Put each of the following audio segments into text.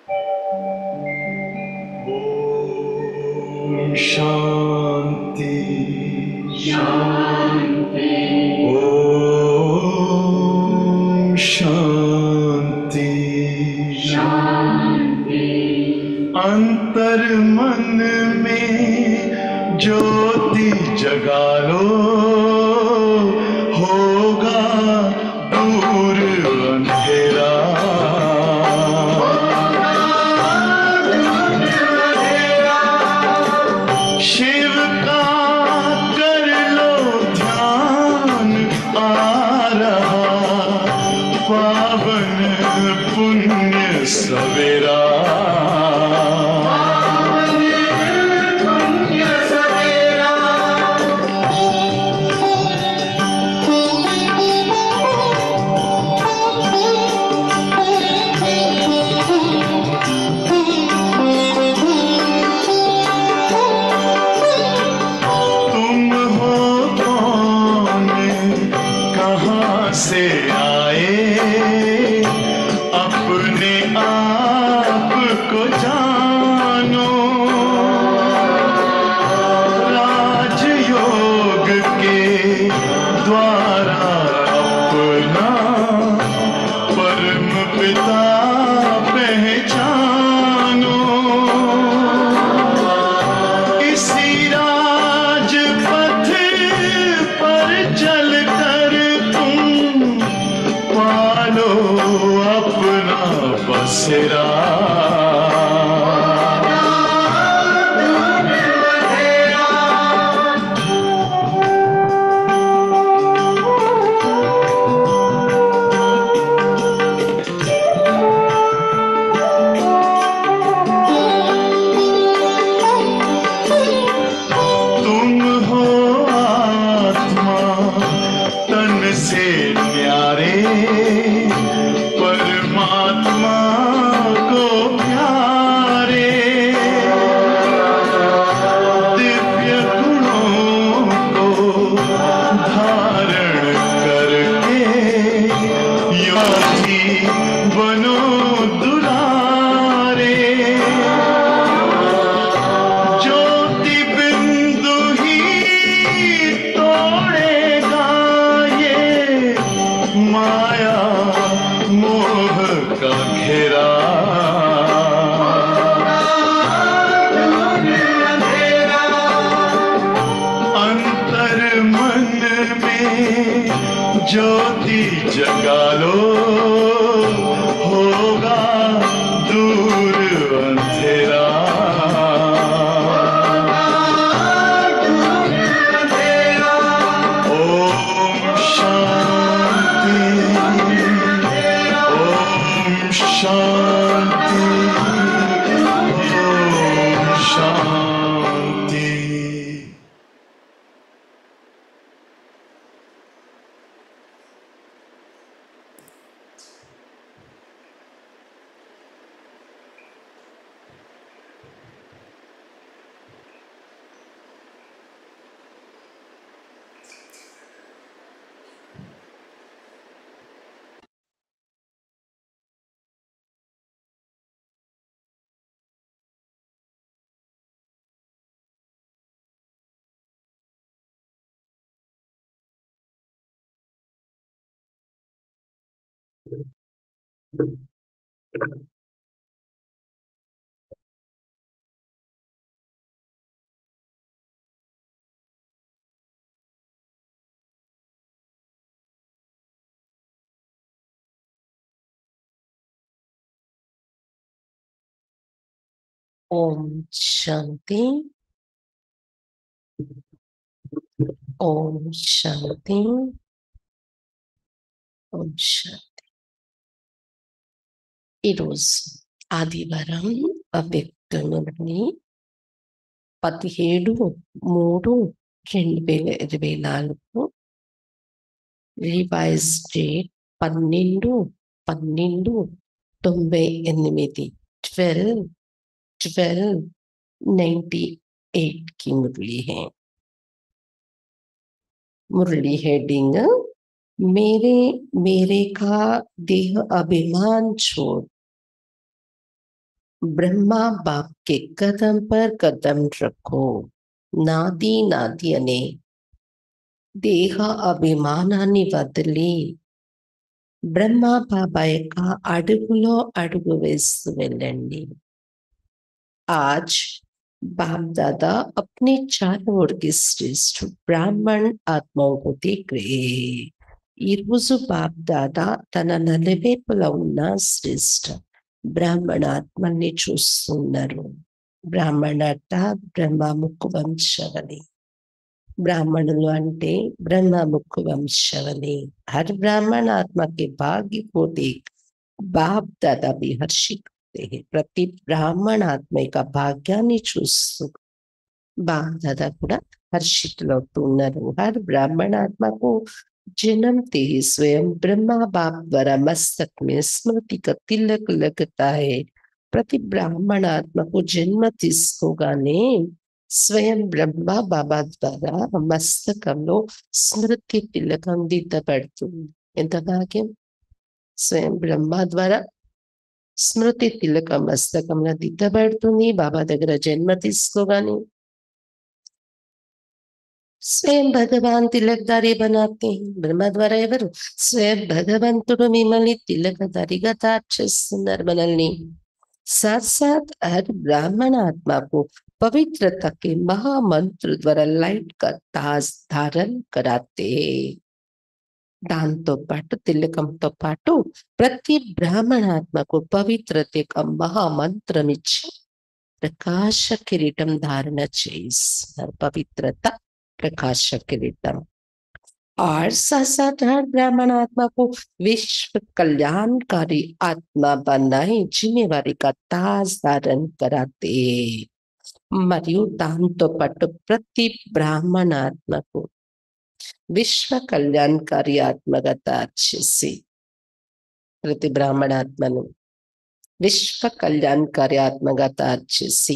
ओम शांति शांति। ओम शांति शांति। अंतर मन में ज्योति जगा लो, होगा दूर अंधेरा। शिव का कर लो ध्यान, आ रहा पावन पुण्य सवेरा। से आए अपने आप को जानो, राजयोग के द्वारा अपना परम पिता पहचानो। इसी राजपथ पर चलकर पालो अपना बसेरा। तुम हो आत्मा तन से न्यारे, परमात्मा को प्यारे। दिव्य गुणों को धारण करके योगी बनो दुलारे। ज्योति बिंदु ही तोड़ेगा ये माया मोह का घेरा। अंतर मन में ज्योति जगा लो, होगा दूर अंधेरा। ओम शांति। ओम शांति। ओम शांति। ओम शांति। ओम शांति। ओम शांति। ఈరోజు ఆదివారం అవ్యక్తమని 17/3/2024 రివైజ్ డేట్ 12/12/98 12/12/98 की मुरली है। मुरली हेडिंग मेरे का देह अभिमान छोड़ బ్రహ్మా బాప్ కే కదం పర్ కదం రఖో. నాది నాది అనే దేహ అభిమానాన్ని వదిలి బ్రహ్మా బాబా యొక్క అడుగులో అడుగు వేస్తూ వెళ్ళండి. आज बाप दादा अपने चारों ओर के श्रेष्ठ ब्राह्मण आत्माओं को देख रहे हैं. ఈ రోజు బాప్ దాదా తన నలువైపులా ఉన్న శ్రేష్ఠ బ్రాహ్మణ ఆత్మల్ని చూస్తున్నారు. బ్రాహ్మణ బ్రహ్మముఖ వంశవలి. ब्राह्मणुలు అంటే ब्रह्ममुख वंशवली. हर ब्राह्मण आत्मा के भाग्य को देख बाप दादा भी हर्षित होते हैं. ప్రతి బ్రాహ్మణ ఆత్మ యొక్క భాగ్యాన్ని చూస్తూ బాప్ దాదా కూడా హర్షితులవుతూ ఉన్నారు. हर ब्राह्मण आत्मा को जन्मते ही स्वयं ब्रह्मा बाप द्वारा मस्तक में स्मृति का तिलक लगता है. ప్రతి బ్రాహ్మణ ఆత్మకు జన్మ తీసుకోగానే స్వయం బ్రహ్మ బాబా ద్వారా మస్తకంలో స్మృతి తిలకం దిద్దపడుతుంది. ఎంత భాగ్యం! స్వయం బ్రహ్మ ద్వారా స్మృతి తిలకం మస్తకంలో దిద్దబడుతుంది. బాబా దగ్గర జన్మ తీసుకోగానే స్వయం భగవాన్ తిలకదారి బనాతే. బ్రహ్మ ద్వారా ఎవరు? స్వయం భగవంతుడు మిమ్మల్ని తిలకదారిగా తయారు చేస్తున్నారు మనల్ని. साथ साथ हर ब्राह्मण आत्मा को पवित्रता के महामंत्र द्वारा लाइट का ताज धारण कराते हैं. దాంతో పాటు తిలకంతో పాటు ప్రతి బ్రాహ్మణ ఆత్మకు పవిత్రత మహామంత్రం ఇచ్చి ప్రకాశ కిరీటం ధారణ చేయిస్తున్నారు. పవిత్రత ప్రకాశ కిరీటం. और साथ साथ हर ब्राह्मण आत्मा को विश्व कल्याणकारी आत्मा बनाए जिम्मेवारी का ताज धारण कराते. మరియు దాంతో పాటు ప్రతి బ్రాహ్మణ ఆత్మకు విశ్వ కళ్యాణకారి ఆత్మగా తయారు చేసి ప్రతి బ్రాహ్మణ ఆత్మను విశ్వ కళ్యాణకారి ఆత్మగా తయారు చేసి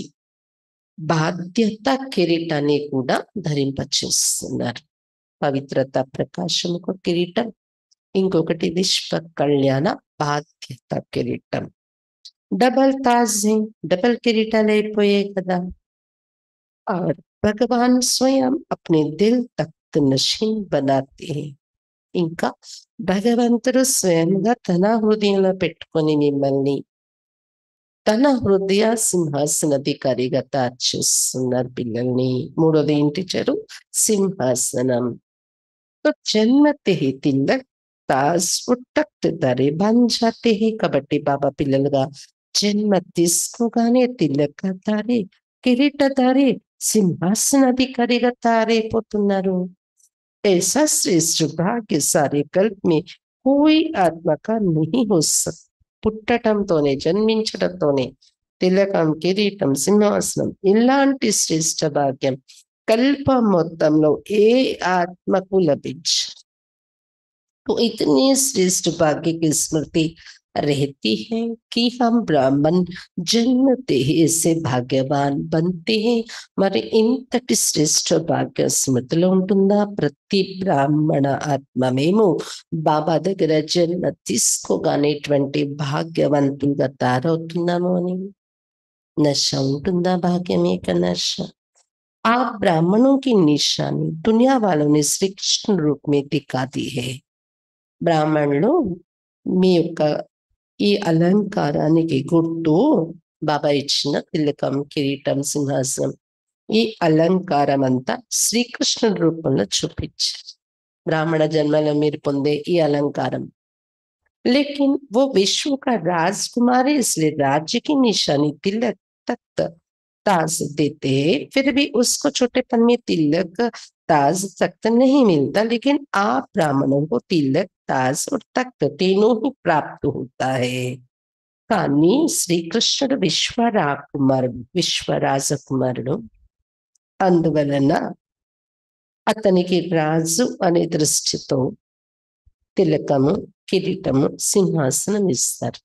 బాధ్యత కిరీటాన్ని కూడా ధరింపచేస్తున్నారు. పవిత్రత ప్రకాశముకు కిరీటం, ఇంకొకటి విశ్వ కళ్యాణ బాధ్యత కిరీటం. డబల్ తాజ్, డబల్ కిరీటాలు అయిపోయాయి కదా. और भगवान स्वयं अपने दिल तख्त नशीन बनाते हैं. ఇంకా భగవంతుడు స్వయంగా తన హృదయంలో పెట్టుకొని మిమ్మల్ని తన హృదయ సింహాసనాధికారిగా తయారు చేస్తున్నారు పిల్లల్ని. మూడోది ఏంటి చెరు? సింహాసనం. तो जन्मते ही तिलक ताज उठकदारे बन जाते हैं. కాబట్టి బాబా పిల్లలుగా జన్మ తీసుకోగానే తిలకదారి, కిరీటదారి, సింహాసనాధికారిగా తయారైపోతున్నారు. ऐसा श्रेष्ठ भाग्य सारे कल्प में कोई आत्मा का नहीं हो सकता. పుట్టటంతోనే జన్మించడంతోనే తిలకం, కిరీటం, సింహాసనం ఇలాంటి శ్రేష్ఠ భాగ్యం कल्प మొత్తంలో ఏ ఆత్మకు లభించదు. तो इतनी श्रेष्ठ भाग्य की स्मृति रहती है कि हम ब्राह्मण जन्मते ही ऐसे भाग्यवान बनते हैं. మరి ఇంతటి శ్రేష్ఠ భాగ్య స్మృతిలో ఉంటుందా? ప్రతి బ్రాహ్మణ ఆత్మ మేము బాబా దగ్గర జన్మ తీసుకోగానేటువంటి భాగ్యవంతులుగా తయారవుతున్నాము అని నశ ఉంటుందా? భాగ్యం యొక్క నశ. आप ब्राह्मणों की निशानी दुनिया वालों ने श्री कृष्ण रूप में दिखा दी है. బ్రాహ్మణులు మీ యొక్క ఈ అలంకారానికి గుర్తు బాబా ఇచ్చిన తిలకం, కిరీటం, సింహాసనం, ఈ అలంకారం అంతా శ్రీకృష్ణుడి రూపంలో చూపించారు. బ్రాహ్మణ జన్మలో మీరు పొందే ఈ అలంకారం. लेकिन वो विश्व का राजकुमार है, इसलिए राज्य की निशानी तिलक तख्त ताज देते हैं. फिर भी उसको छोटेपन में तिलक ताज तख्त नहीं मिलता. लेकिन आप ब्राह्मणों को तिलक ताज और तख्त तीनों ही प्राप्त होता है. కానీ శ్రీకృష్ణుడు విశ్వరాజకుమారుడు. అందువలన అతనికి రాజు అనే దృష్టితో తిలకము, కిరీటము, సింహాసనం ఇస్తారు.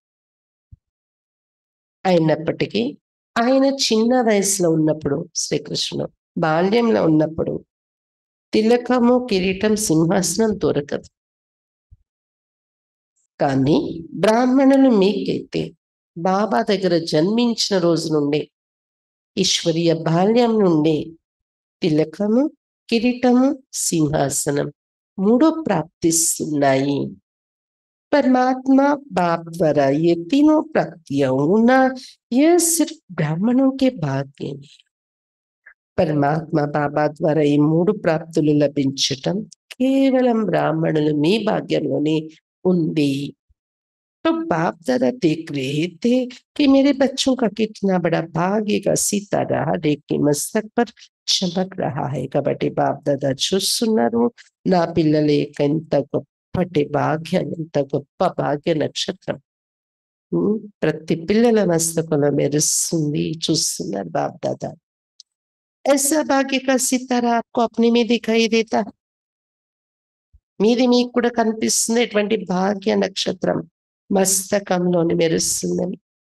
అయినప్పటికీ ఆయన చిన్న వయసులో ఉన్నప్పుడు, శ్రీకృష్ణుడు బాల్యంలో ఉన్నప్పుడు తిలకము, కిరీటం, సింహాసనం దొరకదు. కానీ బ్రాహ్మణులు మీకైతే బాబా దగ్గర జన్మించిన రోజు నుండి ఈశ్వరీయ బాల్యం నుండి తిలకము, కిరీటము, సింహాసనం మూడో ప్రాప్తిస్తున్నాయి. परमात्मा बाप द्वारा ये तीनों प्राप्तियां होना यह सिर्फ ब्राह्मणों के भाग्य में। పరమాత్మ బాబా ద్వారా ఈ మూడు ప్రాప్తులు లభించటం కేవలం బ్రాహ్మణులు మీ భాగ్యంలోనే ఉంది. तो बाप दादा देख रहे थे कि मेरे बच्चों का कितना बड़ा भाग्य का सितारा हर एक के मस्तक पर चमक रहा है కాబట్టి బాప్ దాదా చూస్తున్నారు నా పిల్లలే ఎంత గొప్పటి భాగ్యం, ఎంత గొప్ప భాగ్య నక్షత్రం ప్రతి పిల్లల మస్తకంలో మెరుస్తుంది చూస్తున్నారు బాప్ దాదా. ऐसा भाग्य का सितारा आपको अपने में दिखाई देता है. మీది మీకు కూడా కనిపిస్తుంది ఎటువంటి భాగ్య నక్షత్రం మస్తకంలోని మెరుస్తుందని.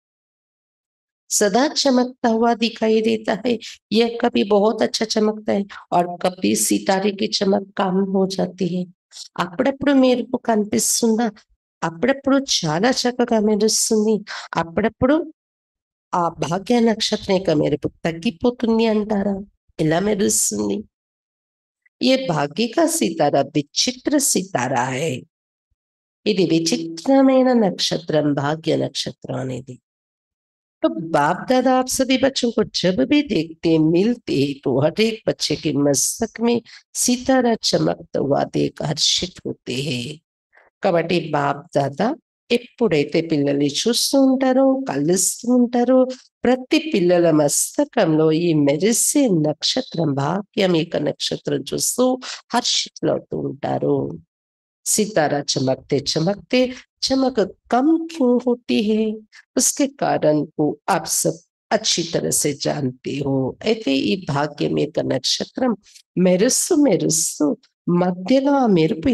सदा चमकता हुआ दिखाई देता है. यह कभी बहुत अच्छा चमकता है और कभी सितारे की चमक कम हो जाती है. అప్పుడప్పుడు మెరుపు కనిపిస్తుందా, అప్పుడప్పుడు చాలా చక్కగా మెరుస్తుంది, అప్పుడప్పుడు ఆ భాగ్య నక్షత్రం యొక్క మెరుపు తగ్గిపోతుంది అంటారా? ఎలా మెరుస్తుంది? ये भाग्य का सितारा विचित्र सितारा है. ఇది విచిత్రమైన నక్షత్రం భాగ్య నక్షత్రం అనేది. तो बाप दादा आप सभी बच्चों को जब भी देखते मिलते तो हर एक बच्चे के मस्तक में सितारा चमकता हुआ देख हर्षित होते हैं. కాబట్టి బాప్ దాదా ఎప్పుడైతే పిల్లల్ని చూస్తూ ఉంటారో కలుస్తూ ఉంటారో ప్రతి పిల్లల మస్తకంలో ఈ మెరిసే నక్షత్రం భాగ్యం యొక్క నక్షత్రం చూస్తూ హర్షితులవుతూ ఉంటారు. सितारा चमकते चमकते चमक कम क्यों होती है, उसके कारण को आप सब अच्छी तरह से जानते हो. అయితే ఈ భాగ్యం యొక్క నక్షత్రం మెరుస్తూ మెరుస్తూ మధ్యలో ఆ మెరుపు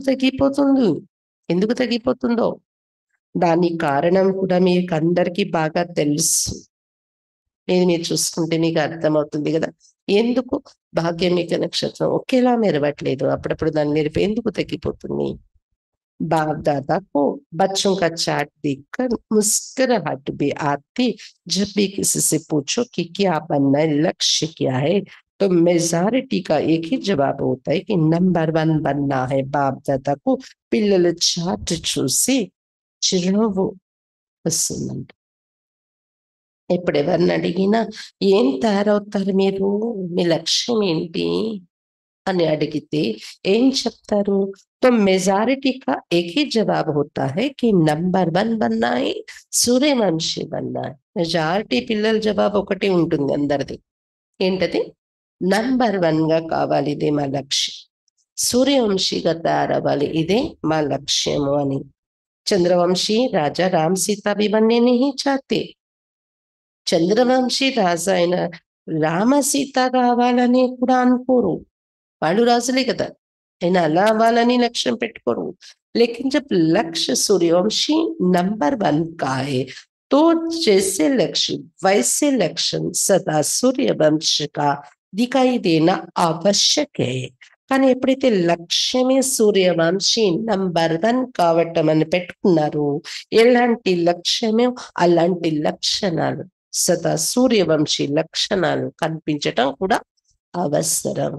ఎందుకు తగ్గిపోతుందో దానికి కారణం కూడా మీకు అందరికీ బాగా తెలుసు. మీరు చూసుకుంటే మీకు అర్థమవుతుంది కదా ఎందుకు భాగ్యం యొక్క నక్షత్రం ఒకేలా మెరవట్లేదు, అప్పుడప్పుడు దాని మెరుపు ఎందుకు తగ్గిపోతుంది. बाप दादा को बच्चों का चार्ट देखकर मुस्कुराहट भी आती. जब भी किसी से पूछो कि क्या बनना है, लक्ष्य क्या है, तो मेजॉरिटी का एक ही जवाब होता है कि नंबर 1 बनना है. बाप दादा को పిల్లలు చార్ట్ చూసి చిరునవ్వు వస్తుందంట. ఇప్పుడు ఎవరిని అడిగినా ఏం తయారవుతారు మీరు, మీ లక్ష్యం ఏంటి అని అడిగితే ఏం చెప్తారు? तो मेजॉरिटी का एक ही जवाब होता है कि नंबर 1 बनना है, సూర్యవంశీ बनना है. మెజారిటీ పిల్లల జవాబు ఒకటి ఉంటుంది అందరిది. ఏంటది? నంబర్ 1 గా కావాలి, ఇదే మా లక్ష్యం, సూర్యవంశీగా తయారవ్వాలి, ఇదే మా లక్ష్యము అని. చంద్రవంశీ రాజా రామ్ సీతా भी बनने नहीं चाहते. చంద్రవంశీ రాజా అయిన రామ సీత కావాలని కూడా అనుకోరు, వాళ్ళు రాజులే కదా, అయినా అలా అవ్వాలని లక్ష్యం పెట్టుకోరు. लेकिन जब लक्ष्य सूर्यवंशी नंबर 1 का है तो जैसे लक्ष्य वैसे लक्षण सदा सूर्यवंश का दिखाई देना आवश्यक है. కానీ ఎప్పుడైతే లక్ష్యమే సూర్యవంశీ నంబర్ 1 కావటం అని పెట్టుకున్నారు, ఎలాంటి లక్ష్యమే అలాంటి లక్షణాలు సదా సూర్యవంశీ లక్షణాలు కనిపించటం కూడా అవసరం.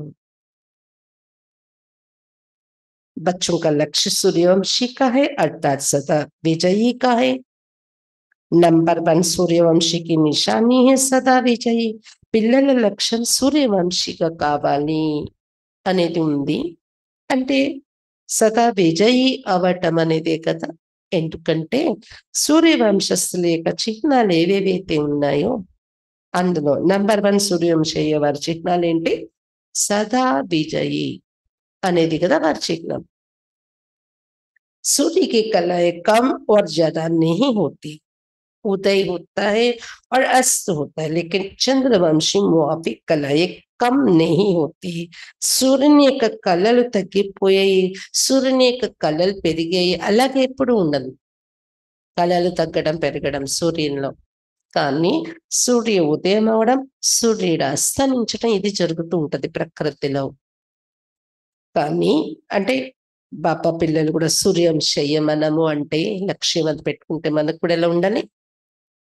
बच्चों का लक्ष्य सूर्यवंशी का है अर्थात सदा विजयी का है. नंबर 1 सूर्यवंशी की निशानी है सदा विजयी. పిల్లల లక్ష్యం సూర్యవంశీగా కావాలి అనేది ఉంది అంటే సదా విజయీ అవటం అనేదే కదా. ఎందుకంటే సూర్యవంశస్థుల యొక్క చిహ్నాలు ఏవేవైతే ఉన్నాయో అందులో నంబర్ 1 సూర్యవంశీయ వారి చిహ్నాలు ఏంటి? సదా విజయీ అనేది కదా వారి చిహ్నం. सूर्य की कलाएं कम और ज्यादा नहीं होती, उदय होता है और अस्त होता है, लेकिन चंद्रवंशी मुआफिक कलाएं कम नहीं होती. సూర్యుని యొక్క కళలు తగ్గిపోయాయి, సూర్యుని యొక్క కళలు పెరిగాయి అలాగే ఎప్పుడు ఉండదు. కళలు తగ్గడం పెరగడం సూర్యునిలో, కానీ సూర్య ఉదయం అవడం సూర్యుడు అస్తమించడం ఇది జరుగుతూ ఉంటది ప్రకృతిలో. కానీ అంటే బాపా పిల్లలు కూడా సూర్యం చెయ్యమనము అంటే లక్ష్యం అది పెట్టుకుంటే మనకు కూడా ఎలా ఉండాలి,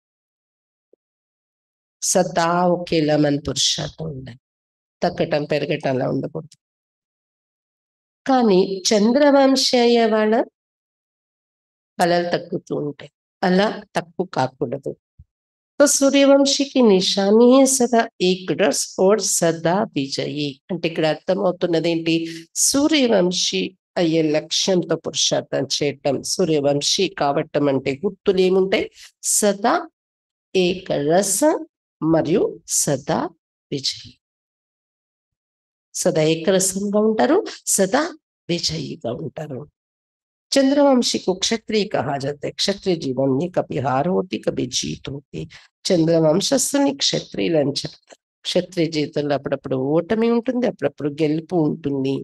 సదా ఒకేలా మన పురుషార్థం ఉండాలి. తగ్గటం పెరగటంలా ఉండకూడదు. కానీ చంద్రవంశీ అయ్యే వాళ్ళ ఫలాలు తగ్గుతూ ఉంటాయి. అలా తక్కువ కాకూడదు. तो सूर्यवंशी की निशानी है सदा एक रस और సదా విజయి. అంటే ఇక్కడ అర్థమవుతున్నది ఏంటి? సూర్యవంశీ అయ్యే లక్ష్యంతో పురుషార్థం చేయటం. సూర్యవంశీ కావటం అంటే గుర్తులు ఏముంటాయి? సదా ఏక రస మరియు సదా విజయి. సదా ఏకరసంగా ఉంటారు, సదా విజయిగా ఉంటారు. चंद्रवंशी को क्षत्रिय कहा जाता है. क्षत्रिय जीवन में कभी हार होती, कभी जीत होती. చంద్రవంశస్థుని క్షత్రియులు అని చెప్తారు. క్షత్రియ జీవితంలో అప్పుడప్పుడు ఓటమి ఉంటుంది, అప్పుడప్పుడు గెలుపు ఉంటుంది.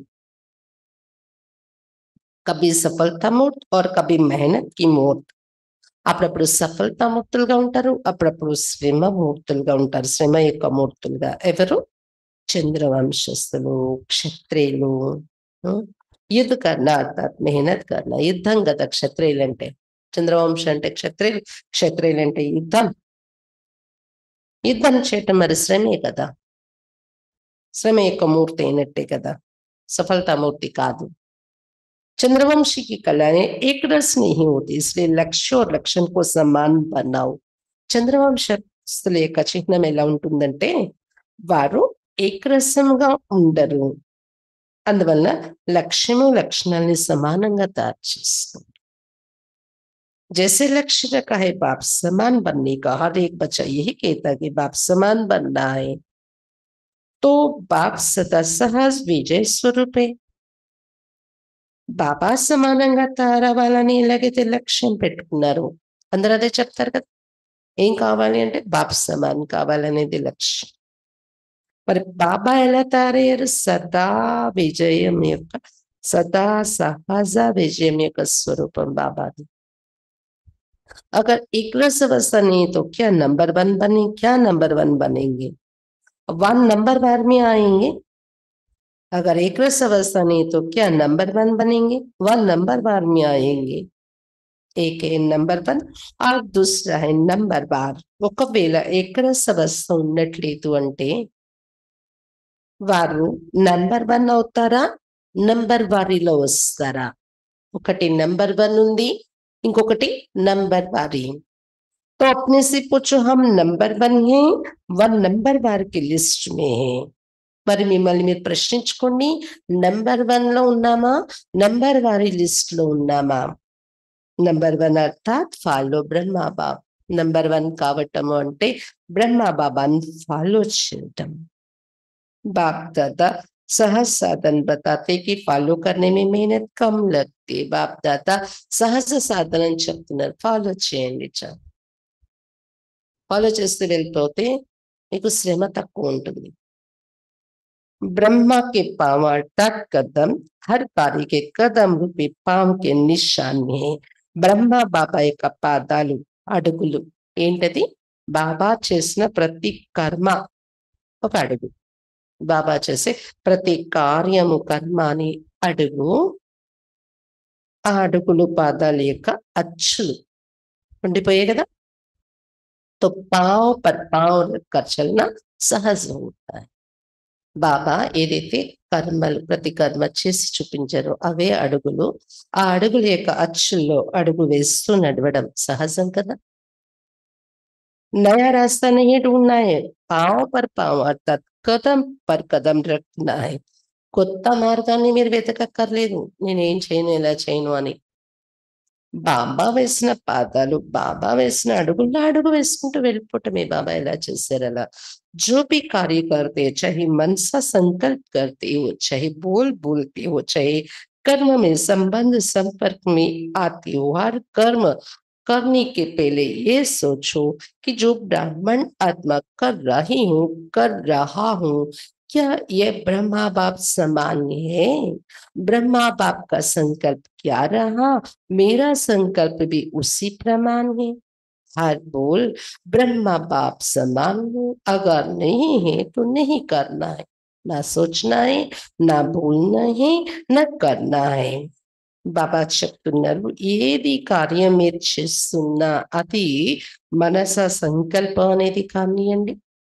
కభీ సఫలతా మూర్త్ और కభీ మెహనత్ కి మూర్త్. అప్పుడప్పుడు సఫలతా మూర్తులుగా ఉంటారు, అప్పుడప్పుడు శ్రమ మూర్తులుగా ఉంటారు. శ్రమ యొక్క మూర్తులుగా ఎవరు? చంద్రవంశస్థులు, క్షత్రియులు. యుద్ధ కర్ణ అర్థాత్ మెహనత్ కర్ణ, యుద్ధం కదా క్షత్రియులు అంటే. చంద్రవంశ అంటే క్షత్రియులు, క్షత్రియులు అంటే యుద్ధం. యుద్ధం చేయటం మరి శ్రమే కదా. శ్రమ యొక్క మూర్తి అయినట్టే కదా, सफलतामूर्ति कादू. चंद्रवंशी की कलाएं एक रस नहीं होती, इसलिए लक्ष्य और लक्षण को समान बनाओ. చంద్రవంశస్థుల యొక్క చిహ్నం ఎలా ఉంటుందంటే వారు ఏకరసంగా ఉండరు, అందువల్ల లక్ష్యము లక్షణాలని సమానంగా తయారు చేస్తుంది. जैसे लक्ष्य रखा है बाप समान बनने का, हर एक बच्चा यही कहता है कि बाप समान बनना है, तो बाप सदा सहज विजय स्वरूप है. బాబా సమానంగా తయారవ్వాలని ఎలాగైతే లక్ష్యం పెట్టుకున్నారు, అందరూ అదే చెప్తారు కదా. ఏం కావాలి అంటే బాబా సమానం కావాలనేది లక్ష్యం. మరి బాబా ఎలా తయారయ్యారు? సదా విజయం యొక్క, సదా సహజ విజయం యొక్క స్వరూపం బాబాది. अगर एक रस अवस्था नहीं तो क्या नंबर 1 बने? क्या नंबर 1 बनेंगे? 1 नंबर बार में आएंगे. अगर एक रस अवस्था नहीं तो क्या नंबर 1 बनेंगे? 1 नंबर बार में आएंगे. एक है नंबर 1 और दूसरा है नंबर बार. ఒకవేళ ఏకరస అవస్థ ఉన్నట్లేదు అంటే వారు నంబర్ 1 అవుతారా, నంబర్ వారీలో వస్తారా? ఒకటి నంబర్ 1 ఉంది, ఇంకొకటి నంబర్ వారీ. तो अपने से पूछो हम नंबर 1 हैं, 1 नंबर बार की लिस्ट में है. మరి మిమ్మల్ని మీరు ప్రశ్నించుకోండి, నంబర్ 1లో ఉన్నామా, నంబర్ వారి లిస్ట్ లో ఉన్నామా? నంబర్ 1 అర్థాత్ ఫాలో బ్రహ్మా బాబా. నంబర్ 1 కావటము అంటే బ్రహ్మా బాబాని ఫాలో చేయటం. बाप दादा सहज साधन बताते कि फॉलो करने में मेहनत कम लगती है. बाप दादा సహజ సాధన అని చెప్తున్నారు, ఫాలో చేయండి చాలు. ఫాలో చేస్తూ వెళ్ళిపోతే మీకు శ్రమ తక్కువ ఉంటుంది. ब्रह्मा के पांव 8 कदम, हर कार्य के कदम रूपी पांव के निशान है. బ్రహ్మ బాబా యొక్క పాదాలు, అడుగులు. ఏంటది? బాబా చేసిన ప్రతి కర్మ ఒక అడుగు. బాబా చేసే ప్రతి కార్యము కర్మ అని అడుగు. ఆ అడుగులు పాదాల యొక్క అచ్చులు ఉండిపోయాయి కదా. तो पांव पर पांव रखकर चलना सहज होता है. బాబా ఏదైతే కర్మలు ప్రతి కర్మ చేసి చూపించారో అవే అడుగులు. ఆ అడుగుల యొక్క అచ్చుల్లో అడుగు వేస్తూ నడవడం సహజం కదా. नया रास्ता नहीं ढूंढना है, पांव पर पांव अर्थात कदम पर कदम रखना है. కొత్త మార్గాన్ని మీరు వెతకక్కర్లేదు, నేనేం చేయను ఎలా చేయను అని. బాబా వేసిన పాదాలు, బాబా వేసిన అడుగుల్లో అడుగు వేసుకుంటూ వెళ్ళిపోవటమే. బాబా ఎలా చేశారు అలా. जो भी कार्य करते हो, चाहे मन सा संकल्प करते हो, चाहे बोल बोलते हो, चाहे कर्म में संबंध संपर्क में आते हो, हर कर्म करने के पहले ये सोचो कि जो ब्राह्मण आत्मा कर रहा हूं, क्या यह ब्रह्मा बाप समान है? ब्रह्मा बाप का संकल्प क्या रहा, मेरा संकल्प भी उसी प्रमाण है. हर बोल ब्रह्मा बाप समान हो, अगर नहीं है तो नहीं करना है, ना सोचना है, ना बोलना है, ना करना है. బాబా చెప్తున్నారు, ఏది కార్యం మీరు చేస్తున్నా అది మనస సంకల్పం అనేది కానియండి,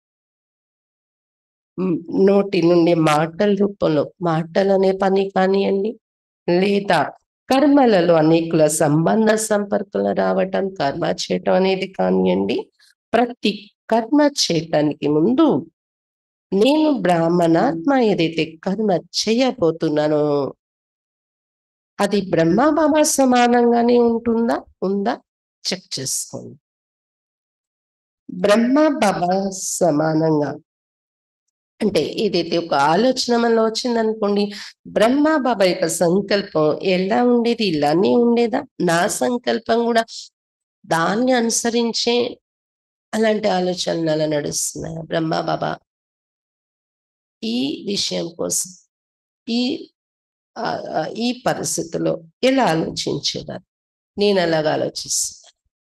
మ్, నోటి నుండి మాటల రూపంలో మాటలనే పని కానియండి, లేదా కర్మలలో అనేకుల సంబంధ సంపర్కంలో రావటం, కర్మ చేయటం అనేది కానియండి, ప్రతి కర్మ చేయటానికి ముందు నేను బ్రాహ్మణాత్మ ఏదైతే కర్మ చేయబోతున్నానో అది బ్రహ్మ బాబా సమానంగానే ఉందా చెక్ చేసుకోండి. బ్రహ్మ బాబా సమానంగా అంటే ఏదైతే ఒక ఆలోచన మనలో వచ్చిందనుకోండి, బ్రహ్మ బాబా యొక్క సంకల్పం ఎలా ఉండేది? ఇలానే ఉండేదా? నా సంకల్పం కూడా దాన్ని అనుసరించే అలాంటి ఆలోచనలు అలా నడుస్తున్నాయా? బ్రహ్మ బాబా ఈ విషయం కోసం ఈ ఈ పరిస్థితిలో ఎలా ఆలోచించేదాన్ని? నేను అలాగ ఆలోచిస్తున్నాను.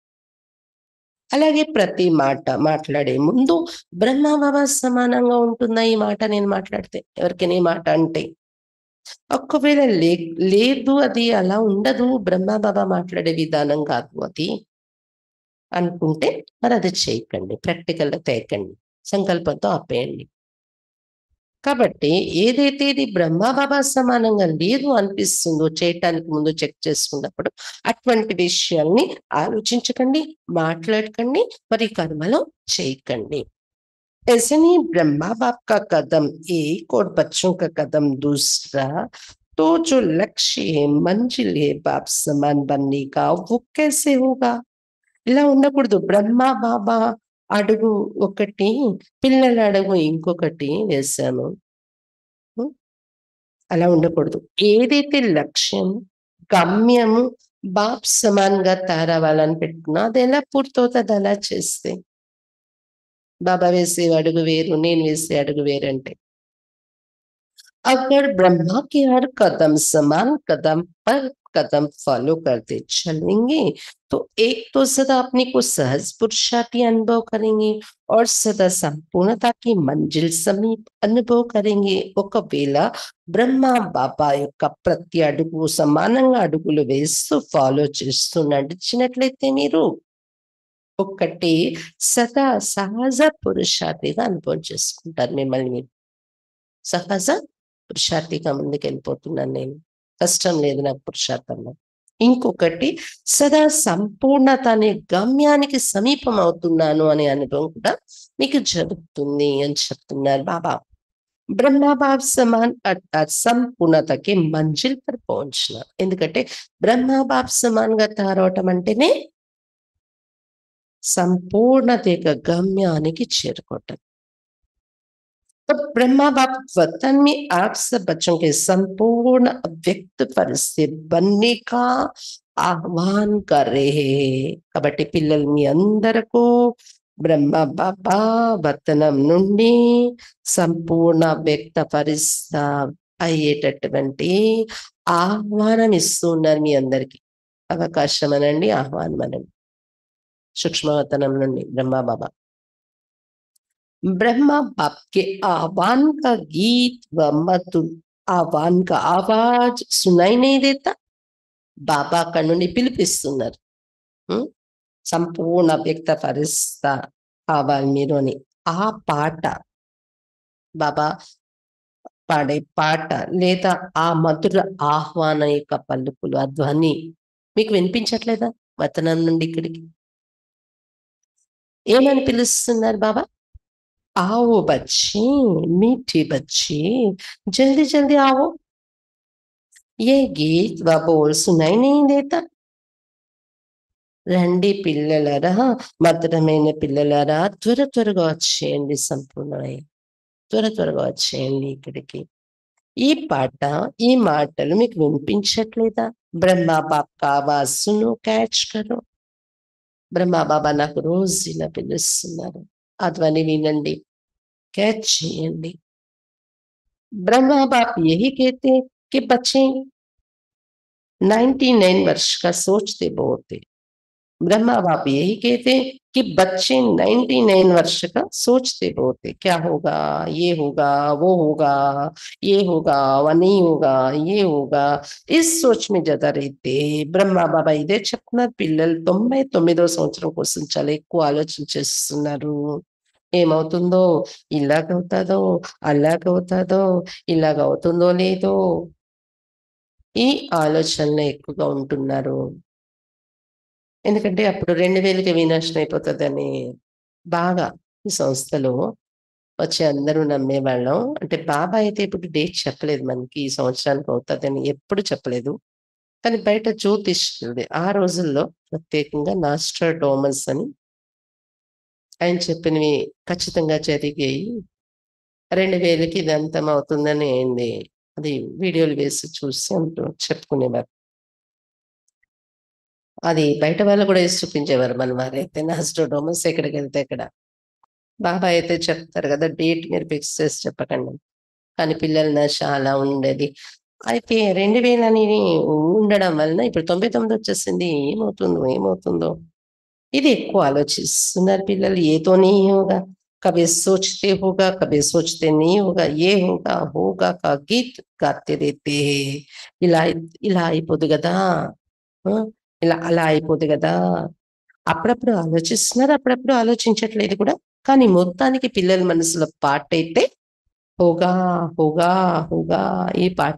అలాగే ప్రతి మాట మాట్లాడే ముందు బ్రహ్మ బాబా సమానంగా ఉంటుందా ఈ మాట నేను మాట్లాడితే? ఎవరికైనా ఈ మాట అంటే ఒకవేళ లేదు, అది అలా ఉండదు, బ్రహ్మ బాబా మాట్లాడే విధానం కాదు అది అనుకుంటే మరి అది చేయకండి, ప్రాక్టికల్గా తేకండి, సంకల్పంతో ఆపేయండి. కాబట్టి ఏదైతే ఇది బ్రహ్మ బాబా సమానంగా లేదు అనిపిస్తుందో చేయటానికి ముందు చెక్ చేసుకున్నప్పుడు అటువంటి విషయాల్ని ఆలోచించకండి, మాట్లాడకండి, మరి కర్మలో చేయకండి. ऐसे नहीं ब्रह्मा बाप का कदम एक और बच्चों का कदम दूसरा, तो जो लक्ष्य है मंजिल है बाप समान बनने का वो कैसे होगा? ఇలా ఉండకూడదు. బ్రహ్మ బాబా అడుగు ఒకటి, పిల్లల అడుగు ఇంకొకటి వేశాను. ఉం? అలా ఉండకూడదు. ఏదైతే లక్ష్యం, గమ్యము బాప్ సమాన్‌గా తయారవ్వాలని పెట్టుకున్నా అది ఎలా పూర్తవుతది అలా చేస్తే? బాబా వేసే అడుగు వేరు, నేను వేసే అడుగు వేరంటే. अगर ब्रह्मा के हर कदम समान कदम पर कदम फॉलो करते चलेंगे तो एक तो सदा अपने को सहज पुरुषार्थी अनुभव करेंगे और सदा संपूर्णता की मंजिल समीप अनुभव करेंगे. ఒకవేళ బ్రహ్మ బాబా యొక్క ప్రతి అడుగు సమానంగా అడుగులు వేస్తూ ఫాలో చేస్తూ నడిచినట్లయితే మీరు ఒక్కటి సదా సహజ పురుషార్థిగా అనుభవం చేసుకుంటారు. మిమ్మల్ని మీరు సహజ పురుషార్థిగా ముందుకెళ్ళిపోతున్నాను నేను. కష్టం లేదు నాకు పురుషార్థంలో. ఇంకొకటి సదా సంపూర్ణత అనే గమ్యానికి సమీపం అవుతున్నాను అనే అనుభవం కూడా మీకు జరుగుతుంది అని చెప్తున్నారు బాబా. బ్రహ్మ బాబ్ సమాన్ అర్థాత్ సంపూర్ణతకి మంజిల్ పర్ పహుంచిన. ఎందుకంటే బ్రహ్మ బాబ్ సమాన్‌గా తయారవటం అంటేనే సంపూర్ణత యొక్క గమ్యానికి చేరుకోవటం. तो ब्रह्मा बाप वतन में आप सब बच्चों के संपूर्ण अव्यक्त परिस्थिति बनने का ఆహ్వాన్ कर रहे हैं. కాబట్టి పిల్లలు మీ అందరకు బ్రహ్మ బాబా వతనం నుండి సంపూర్ణ వ్యక్త పరిస్థ అయ్యేటటువంటి ఆహ్వానం ఇస్తున్నారు మీ అందరికి. అవకాశం అనండి, ఆహ్వానం అనండి. సూక్ష్మవతనం నుండి బ్రహ్మ బాబా ब्रह्मा बाप के आह्वान का गीत व मधुर आह्वान का आवाज सुनाई नहीं देता. బాబా అక్కడి నుండి పిలిపిస్తున్నారు. ఉం? సంపూర్ణ వ్యక్త పరిస్థ కావాలి మీరు అని. ఆ పాట బాబా పాడే పాట లేదా ఆ మధుర ఆహ్వాన యొక్క పలుకులు, ఆ ధ్వని మీకు వినిపించట్లేదా? వతనం నుండి ఇక్కడికి ఏమని పిలుస్తున్నారు బాబా? आओ बच्चे, मीठे बच्चे, जल्दी जल्दी आओ, ये गीत व बोल सुनाई नहीं देता. రండి పిల్లలరా, మధురమైన పిల్లలరా, త్వర త్వరగా వచ్చేయండి, సంపూర్ణమై త్వర త్వరగా వచ్చేయండి ఇక్కడికి. ఈ పాట, ఈ మాటలు మీకు వినిపించట్లేదా? బ్రహ్మా బాప్ కా ఆవాజ్ సునో, క్యాచ్ కరో. బ్రహ్మా బాబా నాకు రోజు ఇలా పిలుస్తున్నారు, ఆ ధ్వని వినండి, कैच చేయండి. ब्रह्मा बाप यही कहते हैं कि बच्चे 99 वर्ष का सोचते बहुत थे. ब्रह्मा बाप यही कहते हैं कि बच्चे 99 वर्ष का सोचते बहुत थे. क्या होगा, ये होगा, वो होगा, ये होगा, वो नहीं होगा, ये होगा, इस सोच में జత रहते. బ్రహ్మా బాబా ఇదే చెప్తున్నారు. పిల్లలు 99వ సంవత్సరం కోసం చాలా ఎక్కువ ఆలోచన చేస్తున్నారు. ఏమవుతుందో, ఇలాగవుతాదో, అలాగవుతాదో, ఇలాగవుతుందో లేదో, ఈ ఆలోచనలు ఎక్కువగా ఉంటున్నారు. ఎందుకంటే అప్పుడు 2000కి వినాశనం అయిపోతదని బాగా ఈ సంస్థలో వచ్చి అందరూ నమ్మేవాళ్ళం. అంటే బాబా అయితే ఇప్పుడు డేట్ చెప్పలేదు మనకి ఈ సంవత్సరానికి అవుతదని ఎప్పుడు చెప్పలేదు. కానీ బయట జ్యోతిష్యుడు ఆ రోజుల్లో ప్రత్యేకంగా నాస్ట్రాడోమస్ అని ఆయన చెప్పినవి ఖచ్చితంగా జరిగాయి. 2000కి ఇది అంతమవుతుందని అయింది. అది వీడియోలు వేసి చూసి చెప్పుకునేవారు. అది బయట వాళ్ళు కూడా ఏసి చూపించేవారు మన వారైతే. నాస్ట్రాడోమస్ ఎక్కడికెళ్తే అక్కడ. బాబా అయితే చెప్తారు కదా! డేట్ మీరు ఫిక్స్ చేసి చెప్పకండి. కానీ పిల్లల నష అలా ఉండేది. అయితే 2000 అని ఉండడం వలన ఇప్పుడు 99 వచ్చేసింది. ఏమవుతుందో, ఏమవుతుందో? ఇది ఎక్కువ ఆలోచిస్తున్నారు పిల్లలు. ये तो नहीं होगा, कभी सोचते होगा, कभी सोचते नहीं होगा, ये होगा, होगा का गीत गाते रहते हैं. ఇలా ఇలా అయిపోదు గదా! ఆ! ఇలా అలా అయిపోదు గదా! అప్పుడప్పుడు ఆలోచిస్తున్నారు, అప్పుడప్పుడు ఆలోచించట్లేదు కూడా. కానీ మొత్తానికి పిల్లల మనసులో పాటైతే होगा, होगा, होगा ఈ పాట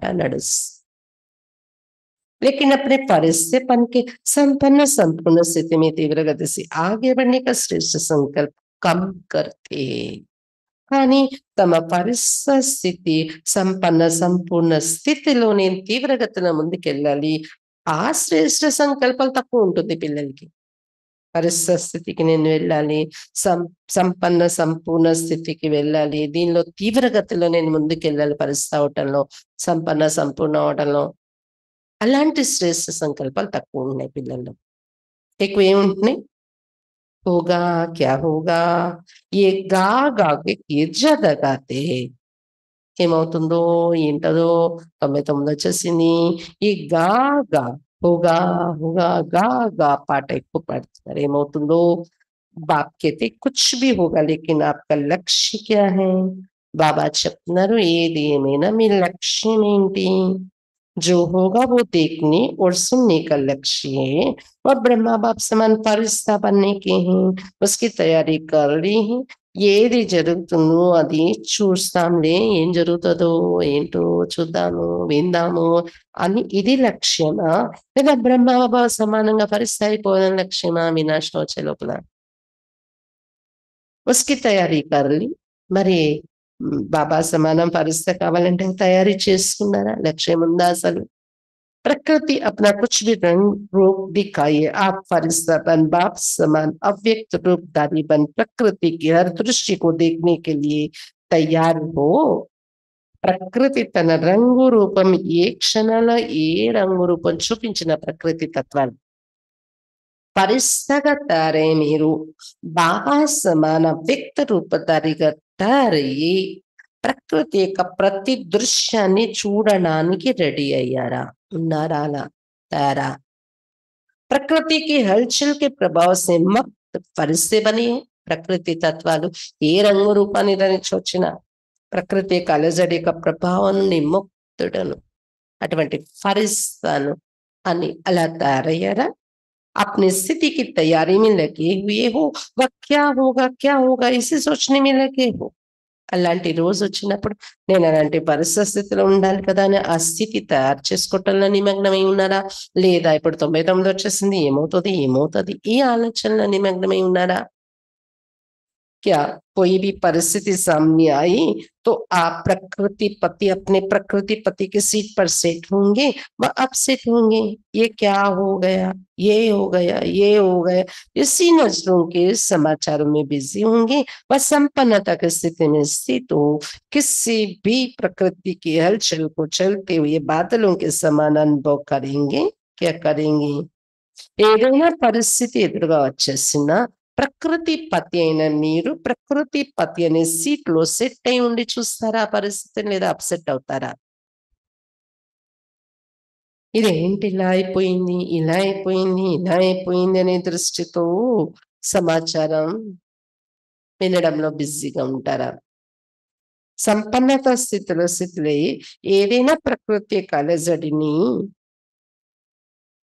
लेकिन अपने फर्ज से बन के संपन्न संपूर्ण स्थिति में तीव्र गति से आगे बढ़ने का श्रेष्ठ संकल्प कम करते కానీ తమ పరిస్థితి సంపన్న సంపూర్ణ స్థితిలో నేను తీవ్రగతిన ముందుకెళ్ళాలి. ఆ శ్రేష్ఠ సంకల్పం తక్కువ ఉంటుంది పిల్లలకి. పరిస్థితికి నేను వెళ్ళాలి. సం సంపన్న సంపూర్ణ స్థితికి వెళ్ళాలి. దీనిలో తీవ్రగతిలో నేను ముందుకెళ్ళాలి పరిస్థితి అవటంలో, సంపన్న సంపూర్ణ అవటంలో. అలాంటి శ్రేష్ఠ సంకల్పాలు తక్కువున్నాయి పిల్లల్లో. ఎక్కువేముంటున్నాయి? హోగా, క్యా హోగా, ఏ గా గాకే గిర్జాద గాతే. ఏమవుతుందో, ఏంటదో 99 వచ్చేసింది. ఈ గా గా, హోగా, హోగా, గా గా పాట ఎక్కువ పాడుతున్నారు. ఏమవుతుందో, బాప్ कहते कुछ भी होगा लेकिन आपका लक्ष्य क्या है? బాబా చెప్తున్నారు ఏది ఏమైనా మీ లక్ష్యం ఏంటి? जो होगा वो देखने और सुनने का लक्ष्य है और ब्रह्मा बाप समान फरिश्ता बनने के हैं उसकी तैयारी कर ली है ఏది జరుగుతుందో అది చూస్తాంలే ఏం జరుగుతుందో ఏంటో చూద్దాము విందాము అని ఇది లక్ష్యమా లేదా బ్రహ్మ బాబా సమానంగా ఫరిస్తా అయిపోవడం లక్ష్యమా వినాశనం వచ్చే లోపల ఉస్కి తయారీ కర్లి మరి బాబా సమానం ఫరిస్తా కావాలంటే తయారీ చేసుకున్నారా లక్ష్యం ఉందా అసలు प्रकृति अपना कुछ भी रंग रूप दिखाइए आप फरिश्ता बन बाप समान अव्यक्त रूपधारी बन प्रकृति की हर दृष्टि को देखने के लिए तैयार हो ప్రకృతి తన రంగు రూపం ఏ క్షణాల్లో ఏ రంగు రూపం చూపించిన ప్రకృతి తత్వాలు పరిస్థగా తారే మీరు బాబా సమాన వ్యక్త రూపధారిగా తయారయ్యి ప్రకృతి యొక్క ప్రతి దృశ్యాన్ని చూడడానికి రెడీ అయ్యారా ఉన్నారా అలా तैयारा प्रकृति की हलचल के प्रभाव से मुक्त फरिश्ते बनी है ప్రకృతి తత్వాలు ఏ రంగు రూపాన్ని ధరించొచ్చిన ప్రకృతి యొక్క అలజడి యొక్క ప్రభావం నుండి ముక్తుడను అటువంటి ఫరిస్తాను అని అలా తయారయ్యారా अपनी स्थिति की तैयारी में लगे हुए हो वह क्या होगा इसे सोचने में लगे हो అలాంటి రోజు వచ్చినప్పుడు నేను అలాంటి పరిస్థితిలో ఉండాలి కదా అని ఆ స్థితి తయారు చేసుకోవటంలో నిమగ్నమై ఉన్నారా లేదా ఇప్పుడు 99 వచ్చేసింది ఏమవుతుంది ఈ ఆలోచనలో నిమగ్నమై ఉన్నారా क्या कोई भी परिस्थिति सामने आई तो आप प्रकृति पति अपने प्रकृति पति के सीट पर सेट होंगे व अपसेट होंगे ये क्या हो गया ये हो गया इसी नजरों के समाचारों में बिजी होंगे व संपन्नता की स्थिति में स्थित हो किसी भी प्रकृति की हलचल को चलते हुए बादलों के समान अनुभव करेंगे क्या करेंगे ఏదైనా పరిస్థితి ఎదురుగా వచ్చేసిన ప్రకృతి పతి అయిన మీరు ప్రకృతి పతి అనే సీట్ లో సెట్ అయి ఉండి చూస్తారా ఆ పరిస్థితిని లేదా అప్సెట్ అవుతారా ఇదేంటి ఇలా అయిపోయింది అనే దృష్టితో సమాచారం వినడంలో బిజీగా ఉంటారా సంపన్నత స్థితిలో ఏదైనా ప్రకృతి యొక్క అలజడిని